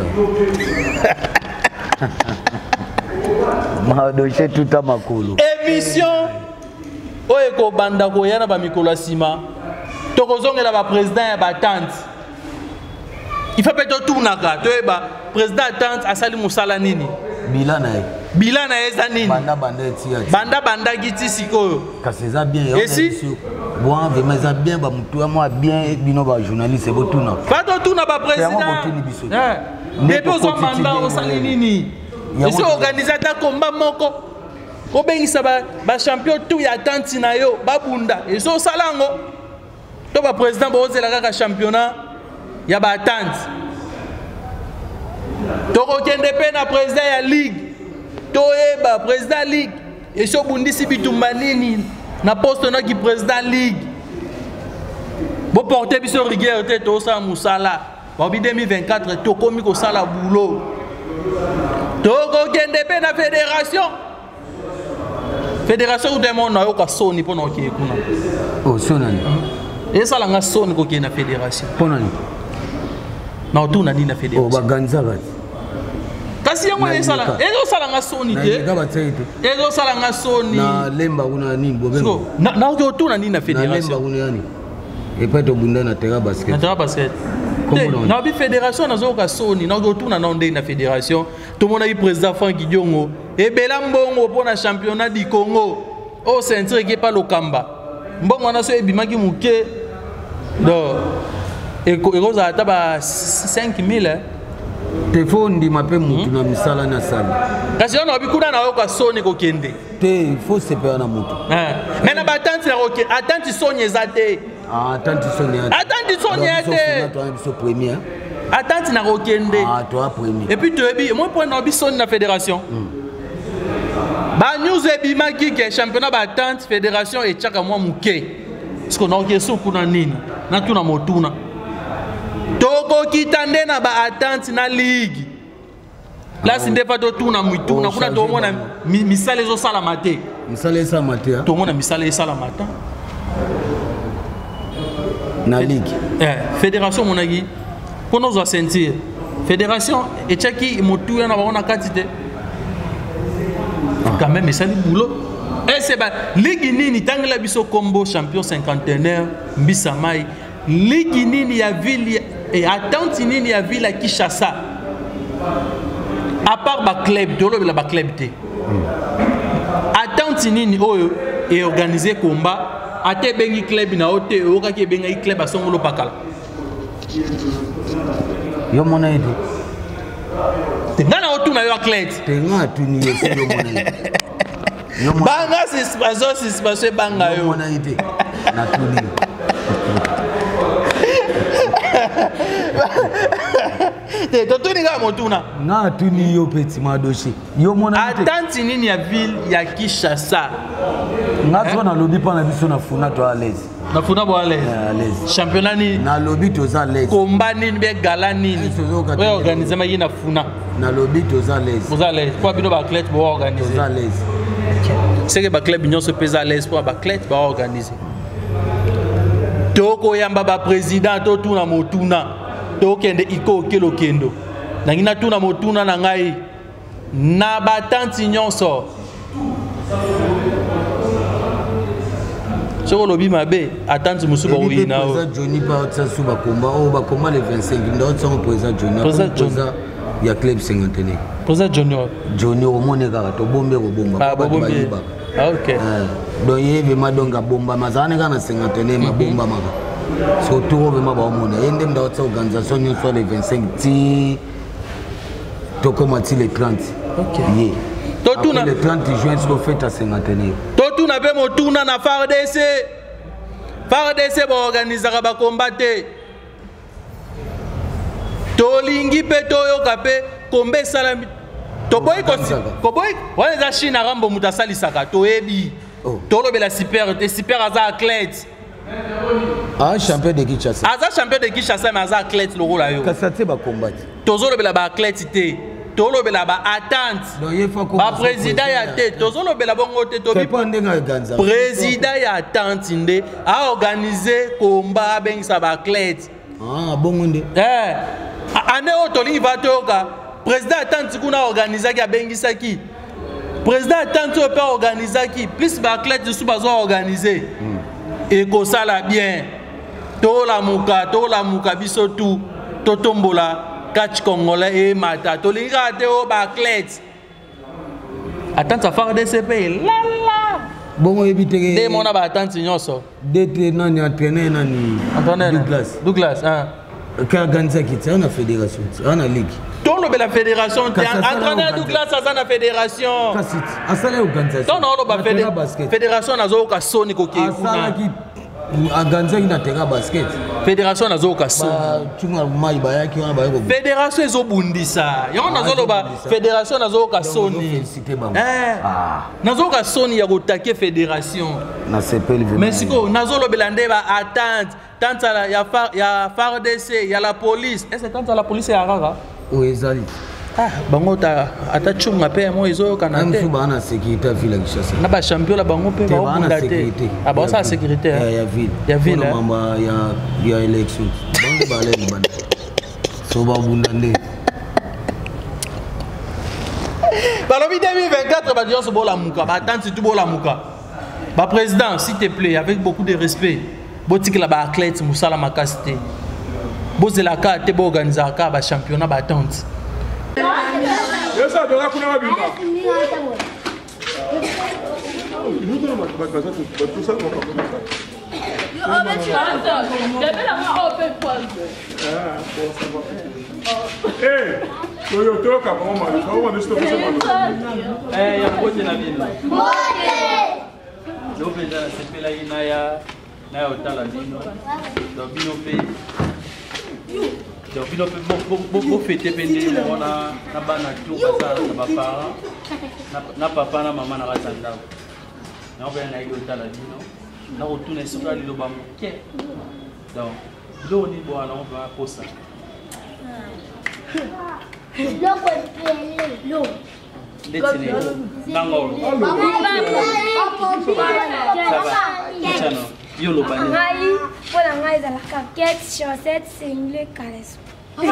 Ma doche tuta makolo. Émission oye ko banda ko yana ba mikolo asima. To kozongela ba président ya ba tante. Il faut peut-être tout naka. To ba président tante asali musala nini? Bilana. Bilana eza nini? Banda banda tia. Banda banda giti sikoyo. Kasi za bien. Et si bon, mais ça bien ba mutu moi bien bino ba journaliste bo tuna. Pas to tuna ba président. Depuis au mandat au sali nini? Et si organisateur combat moko ko bengisa ba ba champion tout ya tante na yo ba bunda. Et so salango. To ba président bo zela ka championnat ya ba tante. Toko kende pe na président ya ligue. Toye ba président ligue. Et so bundisi bitumba nini na poste na ki président ligue. Bo porter biso rigueur te to sa musala. Ba bi deux mille vingt-quatre to komi ko sala boulot. Toko kende pe na fédération. Fédération de mon na yo ka soni po na ki kuna. Oh sonani. Et ça la soni ko ki na fédération. Ponani. Na to na ni na fédération. Oh baganza ba. Kasi yango esala ezo sala nga soni te ezo sala nga soni na lemba kuna nini bobembo na na ko tuna nini na fédération na lemba kuna yani et pas to bunda na terrain basket na terrain basket na bi fédération na zo ka soni na ko tuna na ndé na fédération tout monde a eu président Franck Diongo et bela mbongo pour na championnat du Congo au centre qui pas lokamba mbongo na so ebimaki muke do et ko za ta ba cinq mille téléphone di mape mutu na misala na sala kasi on a bikuna na yoka soni ko kende te il faut se faire na mutu mais na batante na roke attente soni ezate ah attente soni attente soni ete toi biso premier attente na rokende ah toi premier et puis tu ebi moi point na bisoni na fédération ba news ebi maki ke championnat ba attente fédération et chaka moi muke parce qu'on a ok suku na nini na tuna motuna Toko kitande na ba attente na ligue. Là c'est pas to tuna muituna kuna to mona misale zo sala mate. Misale sa mate. To mona misale sala mate. Na ligue. Eh fédération monagi pour nous a sentir. Fédération et chaki motu na ba ona katite. Quand même misale boulot. Et c'est ba ligue nini tangela biso combo champion cinquantenaire Mbisamai. Ligue nini ya ville et attente nini ya ville à Kinshasa à part ba club dolo la ba club té attente nini oyo et organiser combat ate bengi club na ote o ka ke benga club a songolo pakala yo mona ide ngana otuna yo athlète tenga tuni yeso yo mona yo banga c'est spaso c'est spaso banga yo mona ide na tuni te to tuni ga motuna na tuni yo petit madoshi yo mona attente nini ya ville ya Kinshasa nga zo na lobby pa na biso na funa to à l'aise na funa bo à l'aise championnat ni na lobby to za l'aise combat nini be gala nini we organiser ma na funa na lobby to za l'aise vous à l'aise quoi bino ba athlète bo organiser to za l'aise c'est que ba club union se pèse à l'aise pour ba athlète ba organiser toko yamba ba président to tuna motuna to kende iko kelo kendo nangina tuna motuna na ngai na batanti nyonso soko lobi mabe atanti musuba wina o président Johnny pa otsa suba komba o ba komba le vingt-cinq ndo otsa président Johnny président ya club cinquantenaire président Johnny Johnny o moneka to bombe ko bomba ba bombe ah ok donc yeve madonga bomba mazane kana cinquantenaire mabomba maka surtout on veut ma ba mona yende ndo otsa organisation nyonso le vingt-cinq ti to komati le trente ok yeah. Totuna le trente juin ce qu'on fait à cinquantenaire totuna pe motuna na F A R D C F A R D C ba organiser ba combattre tolingi pe toyoka pe kombe salami to boy ko boy wana za Chine rambo mutasali saka to ebi to lobela super te super aza athlète ah champion de Kinshasa aza champion de Kinshasa mais aza athlète lo rola yo kasate ba combattre tozo lobela ba athlète te to lobela ba attente ba président ya te tozo lobela bongo te to bi président ya attente nde a organiser combat bengisa ba athlète ah bongo nde eh ane o tolingi va toka président attente kuna organiser ki abengisa ki président attente o pe organiser ki plus ba athlète su bazo organiser et ko sala bien to la muka to la muka biso tout to tombola catch congolais et mata to linga te o ba athlète attente F A R D C P la la bongo ebiteke de mona ba attente nyonso dete nani entraîneur nani Douglas Douglas hein ka ganza kiti ana fédération ana ligue ton lo la fédération entraîneur Douglas aza na fédération kasit asala organisation ton lo ba fédération nazo ka soni ko ke asala ki aganza ina teka basket fédération nazo ka soni tunga mai bayaki wana bayako fédération ezo bundisa yango nazo lo ba fédération nazo ka soni eh nazo ka soni ya kotake fédération na sepeli mais siko nazo lo belande ba attente tante ya ya F A R D C ya la police est-ce tante la police ya rara o ezali ah bango ta ata chunga pe mo ezo kana te amsu bana sécurité ville Kinshasa na ba champion la bango pe ba bunda te ah ba sa sécurité ya ville ya ville mama ya ya élection bango ba le bana so ba bunda nde balobi deux mille vingt-quatre ba dios bola muka ba tante tu bola muka ba président s'il te plaît avec beaucoup de respect botik la ba athlète musala makasite bozela ka te bo organiser ka ba championnat ba tante Essa dona kuna mabimba. Eh, Toyota kama mama, kama ndisto kusema. Eh, ya kote na bila. Mote. Ndio penda na sepela ina ya na ya otala dino. Ndio bino pe. Donc, il faut fêter pendant na bana tout ça na ba parents na papa na maman na razanda na ba na yo tala dino na retourner sur le loba moké donc do ni bo na ba posa lo ko pele lo letene nango chano yo lo bani ngai pona ngai za la caquette chaussette single caleçon bon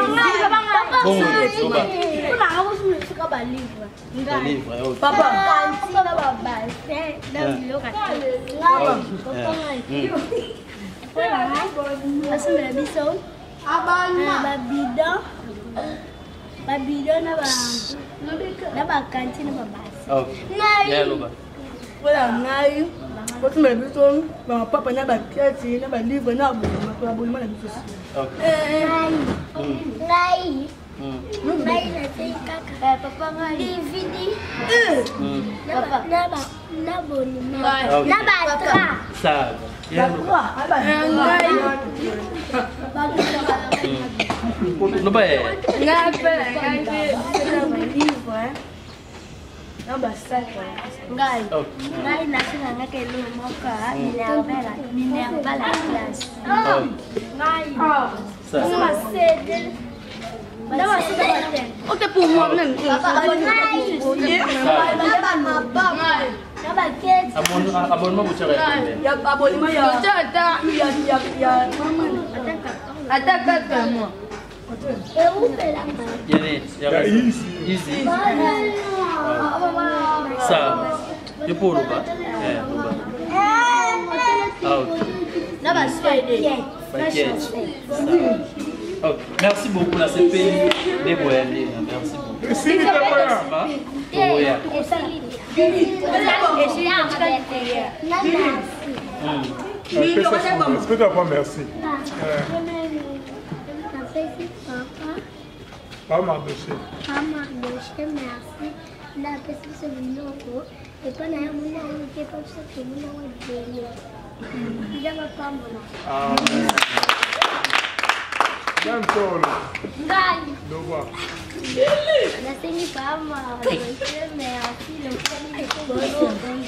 papa kanti na baba c'est dans le asomela biso babidon babidon na ba na bakanti na babasi voilà ngai otumela biso bapapa na bapiati na balivre na abonema na biso ngai ngai nasei kaka papa ngai dividi na bonima na batra ça ngai No ba eh. Nga pe, nga pe, c'est un livre hein. Non bah ça quoi. Ngai. Ngai nasema ngake leo moka Minerva Minerva la classe. Ngai. Ça. Ça c'est ok pour moi même. Abonnement vous tirez. Il y a abonnement il y a il y a il y a il y a attends attends moi. Et où c'est là? Il y a easy. Easy. Ça. Je peux le bas. Non bah c'est Okay. Merci beaucoup, la C P I des Boyens. Merci beaucoup. Merci. Est-ce que tu as pas merci? Pas Mardoché. Pas Mardoché, merci. La personne se vient et quand on a un moment où on est comme ça, tout le monde est venu. Il y a pas Ah. Bien tôt. Ngai. Nova. Nasemi kama merci le premier de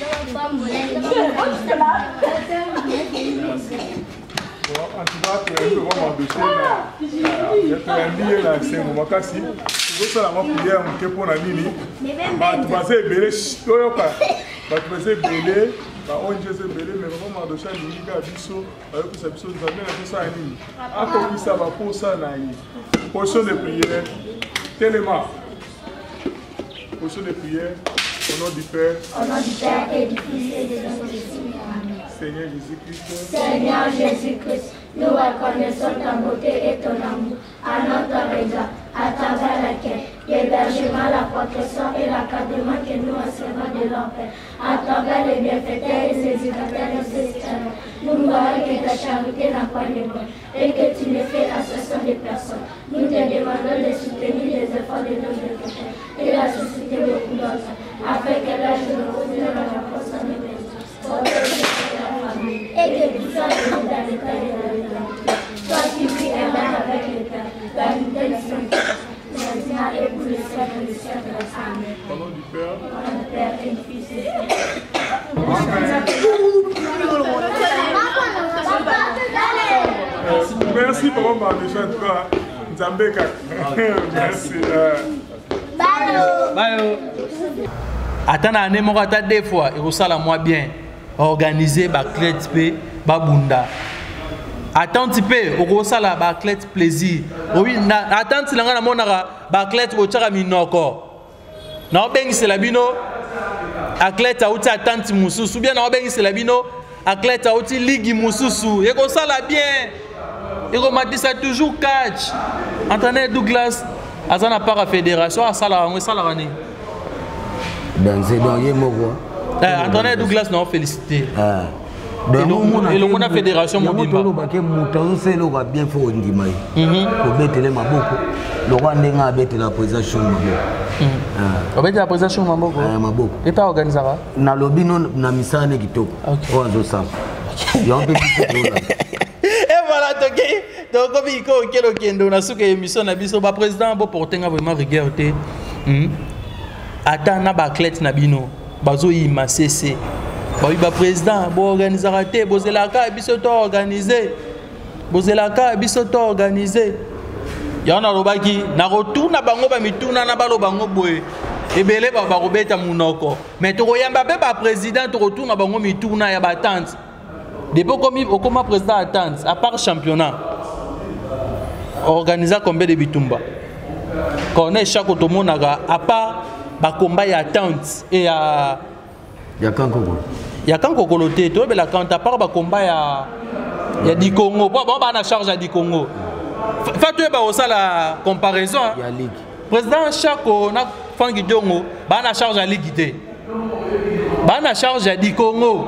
Bon, en tout cas, tu es vraiment embêché. Je te l'ai dit là, c'est mon makasi. Tu veux ça la main prière, on te pour la nini. Bah, tu vas se belé, toyoka. Bah, tu vas se belé. Bah, on dit se belé, mais vraiment mardoché nini ka biso. Bah, que ça biso nous amène à ça nini. Attends, qui ça va pour ça naï. Potion de prière. Téléma. Potion de prière. Au nom du Père. Au nom du Père et du Fils et de l'Esprit. Seigneur Jésus-Christ. Seigneur Jésus-Christ, nous reconnaissons ta beauté et ton amour à notre égard, à travers laquelle l'hébergement, la protection et l'accompagnement que nous recevons de l'enfer, à travers les bienfaiteurs et les éducateurs extérieurs. Nous voyons que ta charité n'a pas de bon et que tu ne fais association des personnes. Nous te demandons de soutenir les efforts de nos bienfaiteurs et de susciter beaucoup d'autres, afin que l'âge de nous de la force de Dieu. Et que tu sois venu dans l'état de la vie. Toi qui vis et règnes avec le Père, la unité du Saint-Esprit, maintenant et pour le siècle des siècles. Amen. Au nom du Père. Au nom du Père et du Fils et du Merci pour mon marché en tout cas. Nzambeka. Merci. Bayo. Bayo. Attends, ane moko ata deux fois, il resala moi bien. Organiser ba clé pe ba bunda. Attends un petit peu, au resala ba clé plaisir. Oui, attends si langa na monaka ba clé ko tchaka minoko. Na obengi c'est la bino. Athlète a outi attente mususu bien na obengi c'est la bino. Athlète a outi ligue mususu. Et ko sala bien. Et ko matisa toujours catch. Entraîneur Douglas azana para fédération a sala on sala rani. Ben c'est dans yé moko. Eh entraîneur Douglas non félicité. Ah. Et le mona fédération mobimba. Moto ba ke moto c'est le va bien fo ndimai. Mhm. Ko betele maboko. Le roi ndenga betele la présentation maboko. Mhm. Ah. Obete la présentation maboko. Ah maboko. Et pas organisera. Na lobi non na misane kitoko. O azo sa. Yo pe Et voilà donc donc comme il ko kelo kendo na suka émission na biso ba président bo porter vraiment rigueur té. Mhm. Ata na ba clé na bino. Bazo yima cc. Ba oui ba président bo organisera té bozelaka biso to organiser. Bozelaka biso to organiser. Yana lobaki na retourna bango ba mituna na balo bango boye. Ebele ba ba robeta munoko. Mais to yamba be ba président to retourna bango mituna ya ba tante. Depuis comme au comme président attente à part championnat. Organiser combien de bitumba. Quand on est chaque automonaga à part ba combat ya attente et à ya kankoko. Ya kankoko loté to be la compte à part ba combat ya ya di Congo. Bon ba na charge à di Congo. Faites ba ça la comparaison. Ya ligue. Président Chako na fangi dongo ba na charge à ligue té. Ba na charge à di Congo.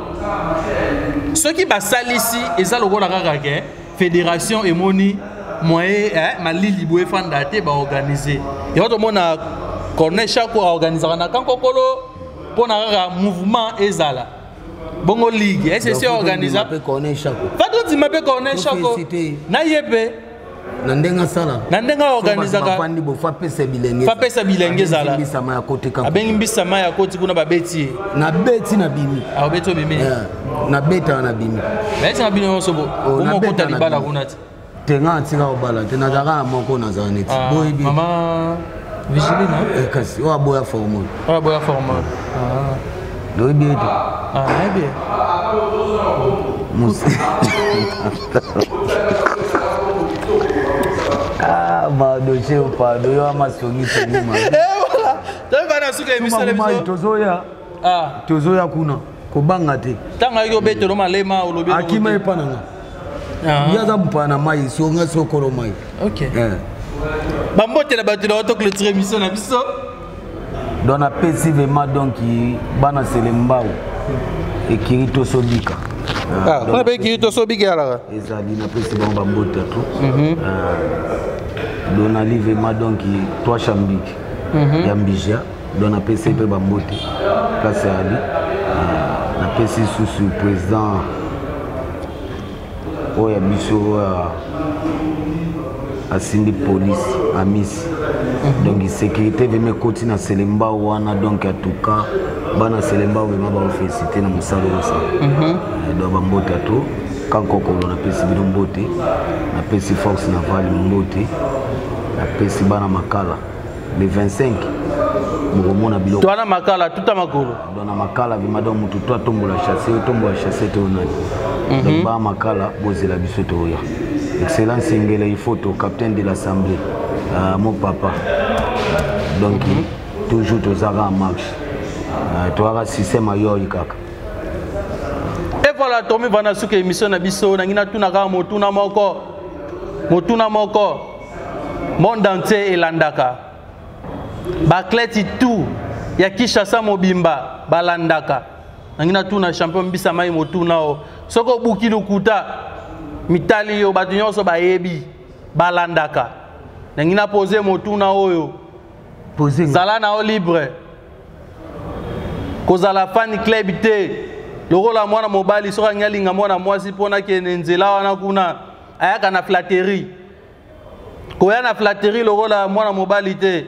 Ce qui va salir ici et ça le rôle la fédération et moni moyen hein mali liboué fandate ba organiser. Et autre monde a connaît chaque organiser na kankokolo pour na mouvement ezala. Bongo ligue, est-ce que c'est organisé? Peut connaître chaque. Pas tout dit m'appelle connaît chaque. Na yebe Nandenga sala. Nandenga organiser ka. Fandi bo fa pesa bilenge. Fa pesa bilenge zala. Mbisa ma ya koti ka. Abengi mbisa ma ya koti kuna ba beti. Na beti na bimi. Ah beto bimi. Na beta na bimi. Beti na bimi so bo. Mo ko ta libala kuna ti. Tenga tika obala te na dara moko na zaneti. Boy bi. Mama vigile na. Eh kasi wa boya formal. Wa boya formal. Ah. Do bi eto. Ah, bien. Musi. Ah, Mardoché ou pas, de yo amasongi tellement. Eh voilà. Tu vas dans ce émission émission. Tozoya. Ah, tozoya kuna. Ko banga te. Tanga yo beto lo malema o lobi. Akima epananga. Ah. Yaza mpana mai songa sokolo mai. OK. Eh. Bambote la bato la auto clôturer émission na biso. Dans la pesi vraiment donc bana selembao. Et Kirito Sobika. Ah, on a Kirito Sobika là. Ezali na pesi bon bambote tout. Mhm. Don ali vraiment donc trois chambik. Mhm. Yambija don na pesi pe bambote. Place ali. Na pesi sous président oya biso a sindi police a miss. Donc sécurité veut me continuer à Selemba wana donc en tout cas bana Selemba vraiment ba féliciter na musalo ça. Mhm. Donc ba mbote to quand kokolo na pesi bido mbote na pesi force na vali mbote na pesi bana makala le vingt-cinq mona bilo. To na makala tout à makolo. Donc na makala vi madame mutu to tombo la chasser tombo la chasser to nani. Donc ba makala bozela biso to ya. Excellence Ngele il faut au capitaine de l'assemblée. Euh, mon papa. Donc, mm-hmm. toujours aux arts en marche. Tu as un système ailleurs. Et voilà, Tommy Vanasuke, émission Nabiso, Nangina Tunaka, Motuna Moko, Motuna Moko, monde entier et Landaka. Bakleti tout, Yakishasa Mobimba, Balandaka. Nangina Tuna champion Bissamay Motuna. Soko Buki Lukuta, Mitali yo, Batunyo so Baebi, Balandaka. Nangina posé Motuna Oyo. Posé. Zala na o libre. Kozala fan club te. Loko la mwana mobali soka nyalinga mwana mwasi pona ke nzela wana kuna ayaka na flatterie. Koya na flatterie loko la mwana mobali te.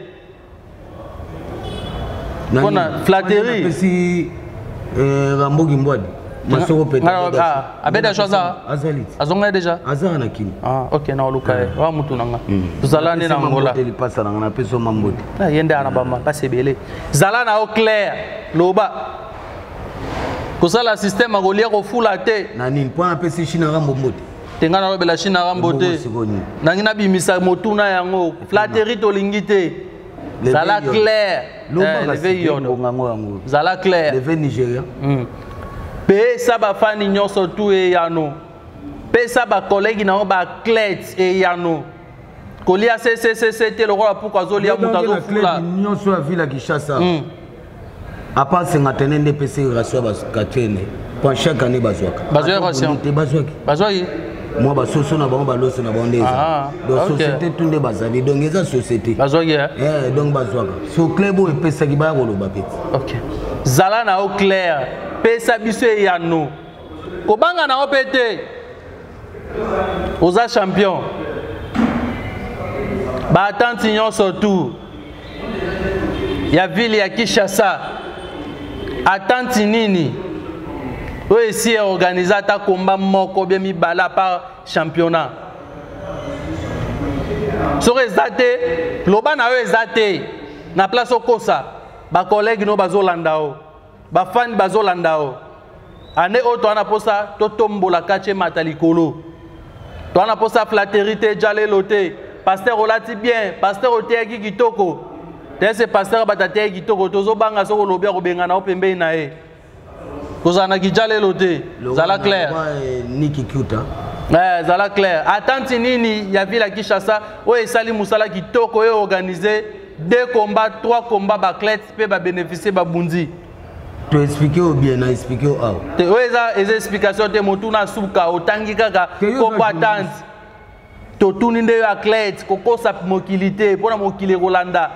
Pona flatterie. Si euh Rambogi Mbwadi. Masoko peta. Ah, abeda choza. Azalit. Azonga déjà. Azana na kini. Ah, OK na oluka. Wa mutu nanga. Tuzala ne na ngola. Il passe na na peso mambote. Na yende ana bama pas sebele. Zala na o clair loba. Kosala système agolia ko fula te. Na nini point pesi china rambote. Tenga na robela china rambote. Nangina bimisa motuna yango. Flatterie to lingite. Zala clair. Loba levé yono ngango yango. Zala clair. Levé Nigeria. Pe saba fani nyonso tu e yano. Pe saba collègue na ba clet e yano. Kolia C C C C T le roi pour kazolia mutazo fula. Nyonso a villa Kinshasa. À part cinquantaine de P C raso ba katene. Pour chaque année bazwaka. Bazwaka ration. Te bazwaki. Bazwaki. Moi ba soso na ba ba loso na ba ndeza. Ah. Donc société tunde bazali donc eza société. Bazwaki. Eh donc bazwaka. So club o pesa ki ba ko lo ba peti. OK. Zala na au clair. Pesa biso yano. Kobanga na opete. Oza champion. Ba attente nyonso tout. Ya ville ya Kinshasa. Attente nini? O esi organisateur combat moko bien mi bala par championnat. So ezate, loba na yo ezate. Na place okosa. Ba collègue no bazolandao. Ba fan bazolandao. Ane o to ana posa to tombola kache matalikolo. To ana posa flatterie te jale lote. Pasteur olati bien, pasteur oteki kitoko. Tese pasteur batate kitoko tozo banga soko lobia ko benga na opembe na e. Kozana ki jale lote. Zala clair. Niki Kuta. Eh, zala clair. Attente nini ya ville Kinshasa o esali musala kitoko e organiser deux combats, trois combats ba clet pe ba bénéficier ba bundi. Tu expliquer ou bien na expliquer ou ah. Te oza les explications te motuna suka otangi kaka combattant. To tuninde yo athlète koko sa mokilité pona mokile Rolanda.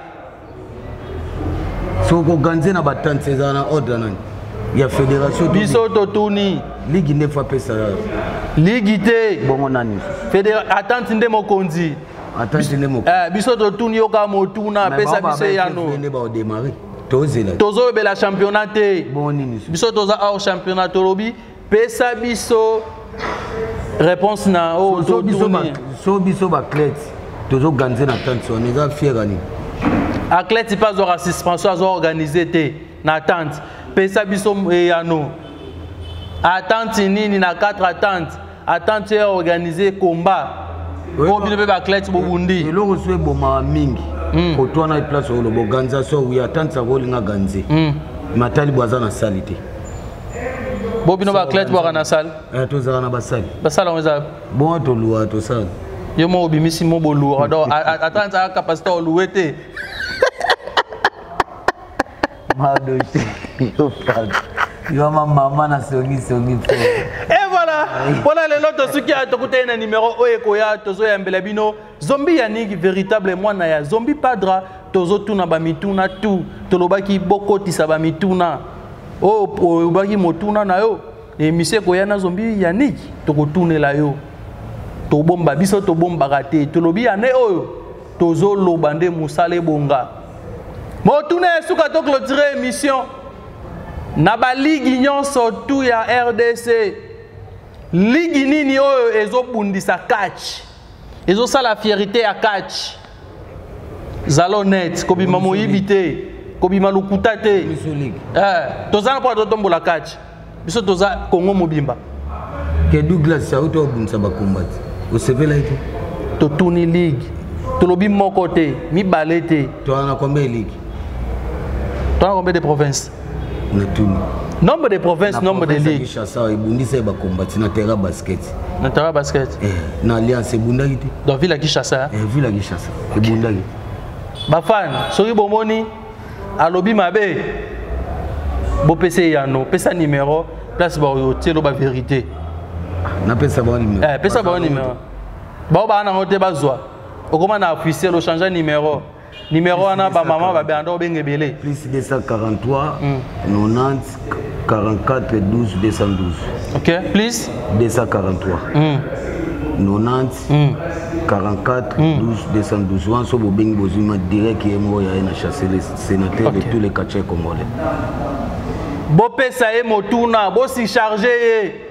So ko ganze na batante za na ordre nani. Ya fédération biso to tuni Ligue ne fois pesa. Ligue te. Bon on ani. Fédéral attente nde mokonzi. Attente nde mokonzi. Eh biso to tuni yoka motuna pesa biso yano. Ne ba démarrer. Tozela. Tozo bela championnat te. Bon nini. Biso toza hors championnat tolobi pesa biso réponse na o so biso ba so biso ba clé. Tozo ganze na attente on est fier ani. Athlète pas aura suspension à organiser te na attente pesa biso yano. Attente nini na quatre attentes. Attente organiser combat. Pour bien faire athlète Burundi. Et l'on reçoit boma mingi. Pour toi na place au lobo ganza so oui attente ça vole nga ganze. Matali boza na salité. Bo bino ba athlète boza na salle. Eh to za na ba salle. Ba salle on za. Bon to lua to salle. Yo mo obimisi mo bolu. Alors attente à capacité au louer. Mardoché. Yo frère. Yo maman na songi songi. Et voilà. Voilà les autres ceux qui a écouté un numéro oyekoya tozo ya mbela bino zombie yaniki véritable mwana ya zombie padra tozo tuna ba mituna tu tolobaki bokoti sa ba mituna o obaki motuna na yo et mise koya na zombie yaniki tokotunela yo to bomba biso to bomba raté tolobi ane oyo tozo lobande musale bonga motuna suka to clôturer émission na ba ligue nyonso tu ya R D C ligue nini oyo ezo bundisa catch ezo sala fierté ya catch zalonet kobima moyibite kobima lukuta te eh tozana po totombola catch biso toza Congo mobimba ke Douglas sa auto bundisa ba combat o sevela ite to tuni ligue tolobi moko te mi balete to ana combien ligue to ana combien de provinces na tuni nombre de provinces, nombre de ligues. Kinshasa, Ibundisa ba combattre na terrain basket. Na terrain basket. Eh, na alliance Ibundagi. Dans ville à Kinshasa. Eh, ville à Kinshasa. Ibundagi. Ba fan, sori bomoni alobi mabe. Bo pese yano, pesa numéro, place ba hôtel ba vérité. Na pesa ba numéro. Eh, pesa ba numéro. Ba ba na hotel bazwa. Okoma na officiel o changer numéro. Numéro ana ba maman ba benda obenge belé. Plus deux cent quarante-trois quatre-vingt-dix quarante-quatre douze deux cent douze. OK, plus deux cent quarante-trois quatre-vingt-dix quarante-quatre douze deux cent douze. On so bo bengi bozuma direct et mo ya na chasser les sénateurs de tous les quartiers congolais. Bo pesa e motuna, bo si charger.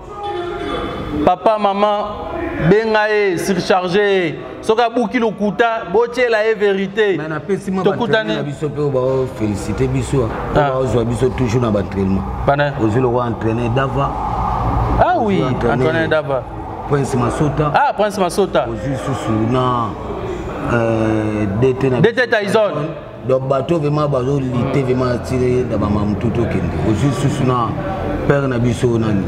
Papa maman benga e surchargé. Soka buki lokuta botie la vérité mais na pesi ma batani na biso pe ba féliciter biso ba ozwa biso toujours na entraînement bana ozilo ko entraîner Dava ah oui entraîner Dava Prince Masota ah Prince Masota ozu susu na euh D T na D T Tyson donc bateau vraiment bazo lité vraiment tirer da ba mamtuto kende ozu susu na père na biso nani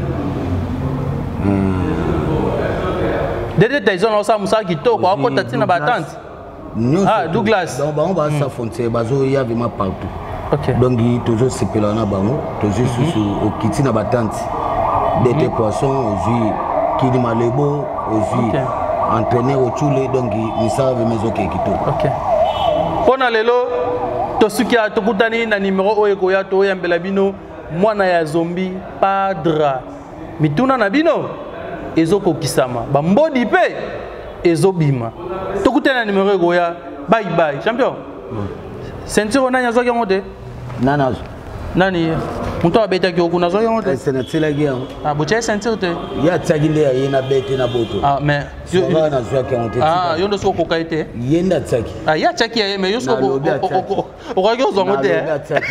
Dede Tyson osa musa kitoko akota tina batante. Ah Douglas. Donc on va s'affronter bazo ya vraiment partout. OK. Donc toujours sepela na bango, toujours sous au kiti na batante. Dede poisson ozu kidi malebo ozu entraîner au chule donc ni ça veut mezo ke kitoko. OK. Pona lelo tosuki atokutani na numéro oyo koya to yambela bino mwana ya zombie padra. Mituna na bino ezoko kisama bambodi pe ezobima tokutana numéro goya bye bye champion ceinture nani azoki ngote nana nani muntu abeta ki okuna zoki ngote senatela gi yango ah bocha ceinture te ya tsaki nde ya yena bete na boto ah mais yo na zoki ngote ah yo ndo soko kaite yenda tsaki ah ya tsaki ya mais yo soko okaki ozongo te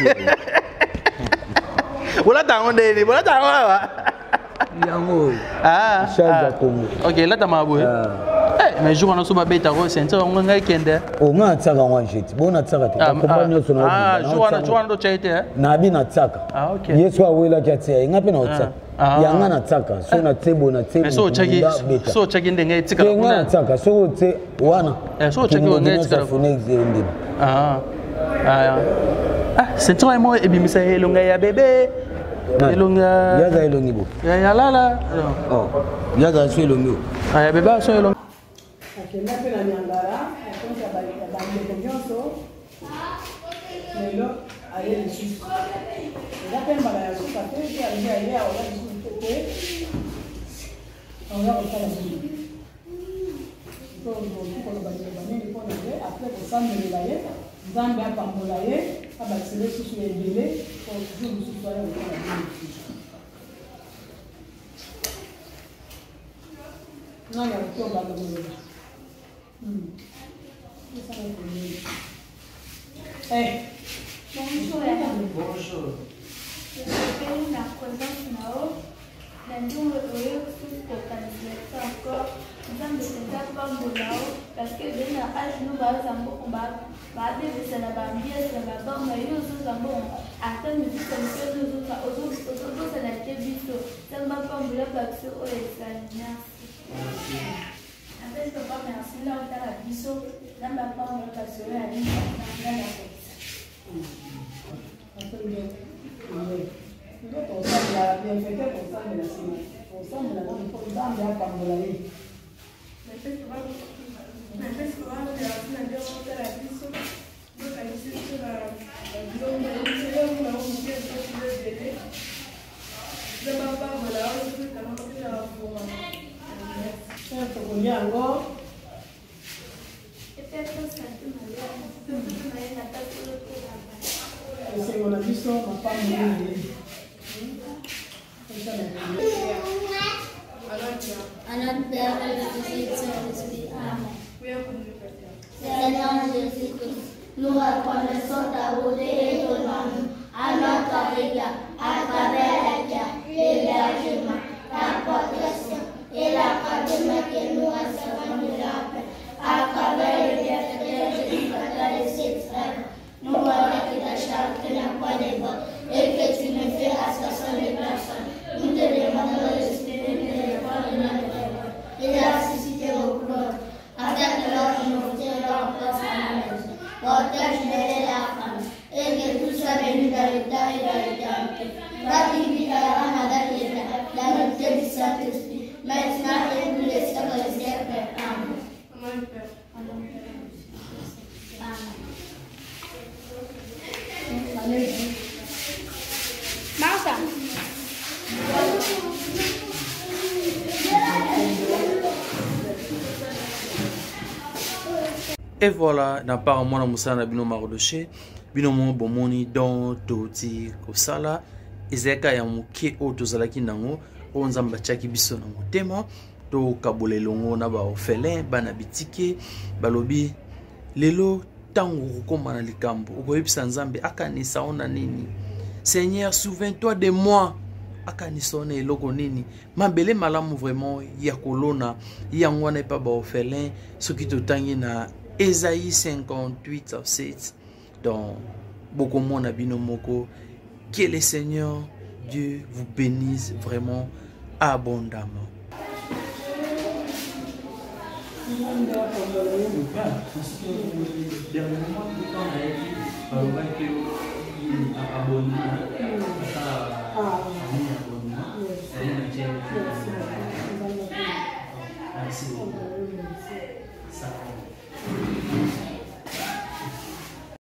wala tango ndeni wala tango wa yango ah chaja Congo OK là ta maboué eh mais jour on a soba beta ko ceinture on ngai kende o nga tsaka ngwa njeti bona tsaka te compagnie so na ah jour on a jour on do chaite na bi na tsaka ah OK yeso awela kya tse ngapi na otsaka yanga na tsaka so na tsebo na tsebo so chaki so chaki ndenge tsika kuna na tsaka so tse wana eh so chaki ngai tsika ah ah ah ceinture mo ebimisa elonga ya bébé elonga yaza elongi bo ya ya lala oh yaza so elongi ah ya beba so elongi akenda pe na nyangara akonta balika bandeko nyonso lelo aye lisusu eza pe mbala ya suka te te alingi aye aola lisusu On va refaire la vie. Après, on s'en met la vie. Dans la pamolaye, à bâtir sous les délais, pour toujours nous souffrir avec la vie. Non, non, on va le voir. Eh, bonjour. Bonjour. Je suis la présence Nao. Nous avons encore nous avons des pas parce que de la âge nous avons combat c'est la bambie c'est la bande mais nous avons attends nous sommes que nous autres autres c'est la télévision ça m'a pas voulu parce que oh ça merci après je pas merci là on a la biso là m'a pas voulu parce que la ligne là la nous on s'en la bien fait on s'en la on s'en la on dans la pamolaye. Mais qu'est-ce que va mais qu'est-ce que va faire la bien on la biso donc elle est sur la zone c'est là où on a oublié de délai le papa voilà on peut commencer à voir c'est un peu bien encore et puis ça ça tout mal tout mal la tête sur le coup c'est mon ami son ma femme Notre Père et le Saint-Esprit. Amen. Seigneur Jésus-Christ, nous reconnaissons ta beauté et ton amour à notre égard, à travers laquelle l'hébergement, la protection et l'accompagnement que nous recevons de la paix, à travers le bienfait de Jésus fatal et ses frères. Nous voyons que ta charité n'a pas de bon et que tu ne fais association de personne. Nous te demandons de l'esprit de l'effort de notre Père et de la susciter au clore, afin que l'ordre nous tienne leur place à la maison. Protège-les la femme et que tout soit béni dans le temps et dans l'éternité. Va vivre dans la l'éternité, la noté du Saint-Esprit, maintenant et pour les siècles des siècles. Amen. Amen. Amen. Martha. Et voilà, dans part moi, Moussa Nabino Mardoché, Bino Bomoni, Don, Toti, Kosala, Ezeka Yamuke, Otozalaki Nango, Onzamba Chaki Biso Nango Tema, To Kabole Longo Naba Ofelin, Banabitike, Balobi, Lelo, Tango Rukomana Likambo, Oboyip Sanzambe, Akani Saona Nini. Seigneur, souviens-toi de moi. Akani Sone et Logo Nini. Mabele Malamu vraiment, Yakolona, Yangwane pas ba Ofelin, ce qui te tangi na. Ésaïe cinquante-huit, sept. Donc, beaucoup mon abino moko. Que le Seigneur Dieu vous bénisse vraiment abondamment. Merci beaucoup.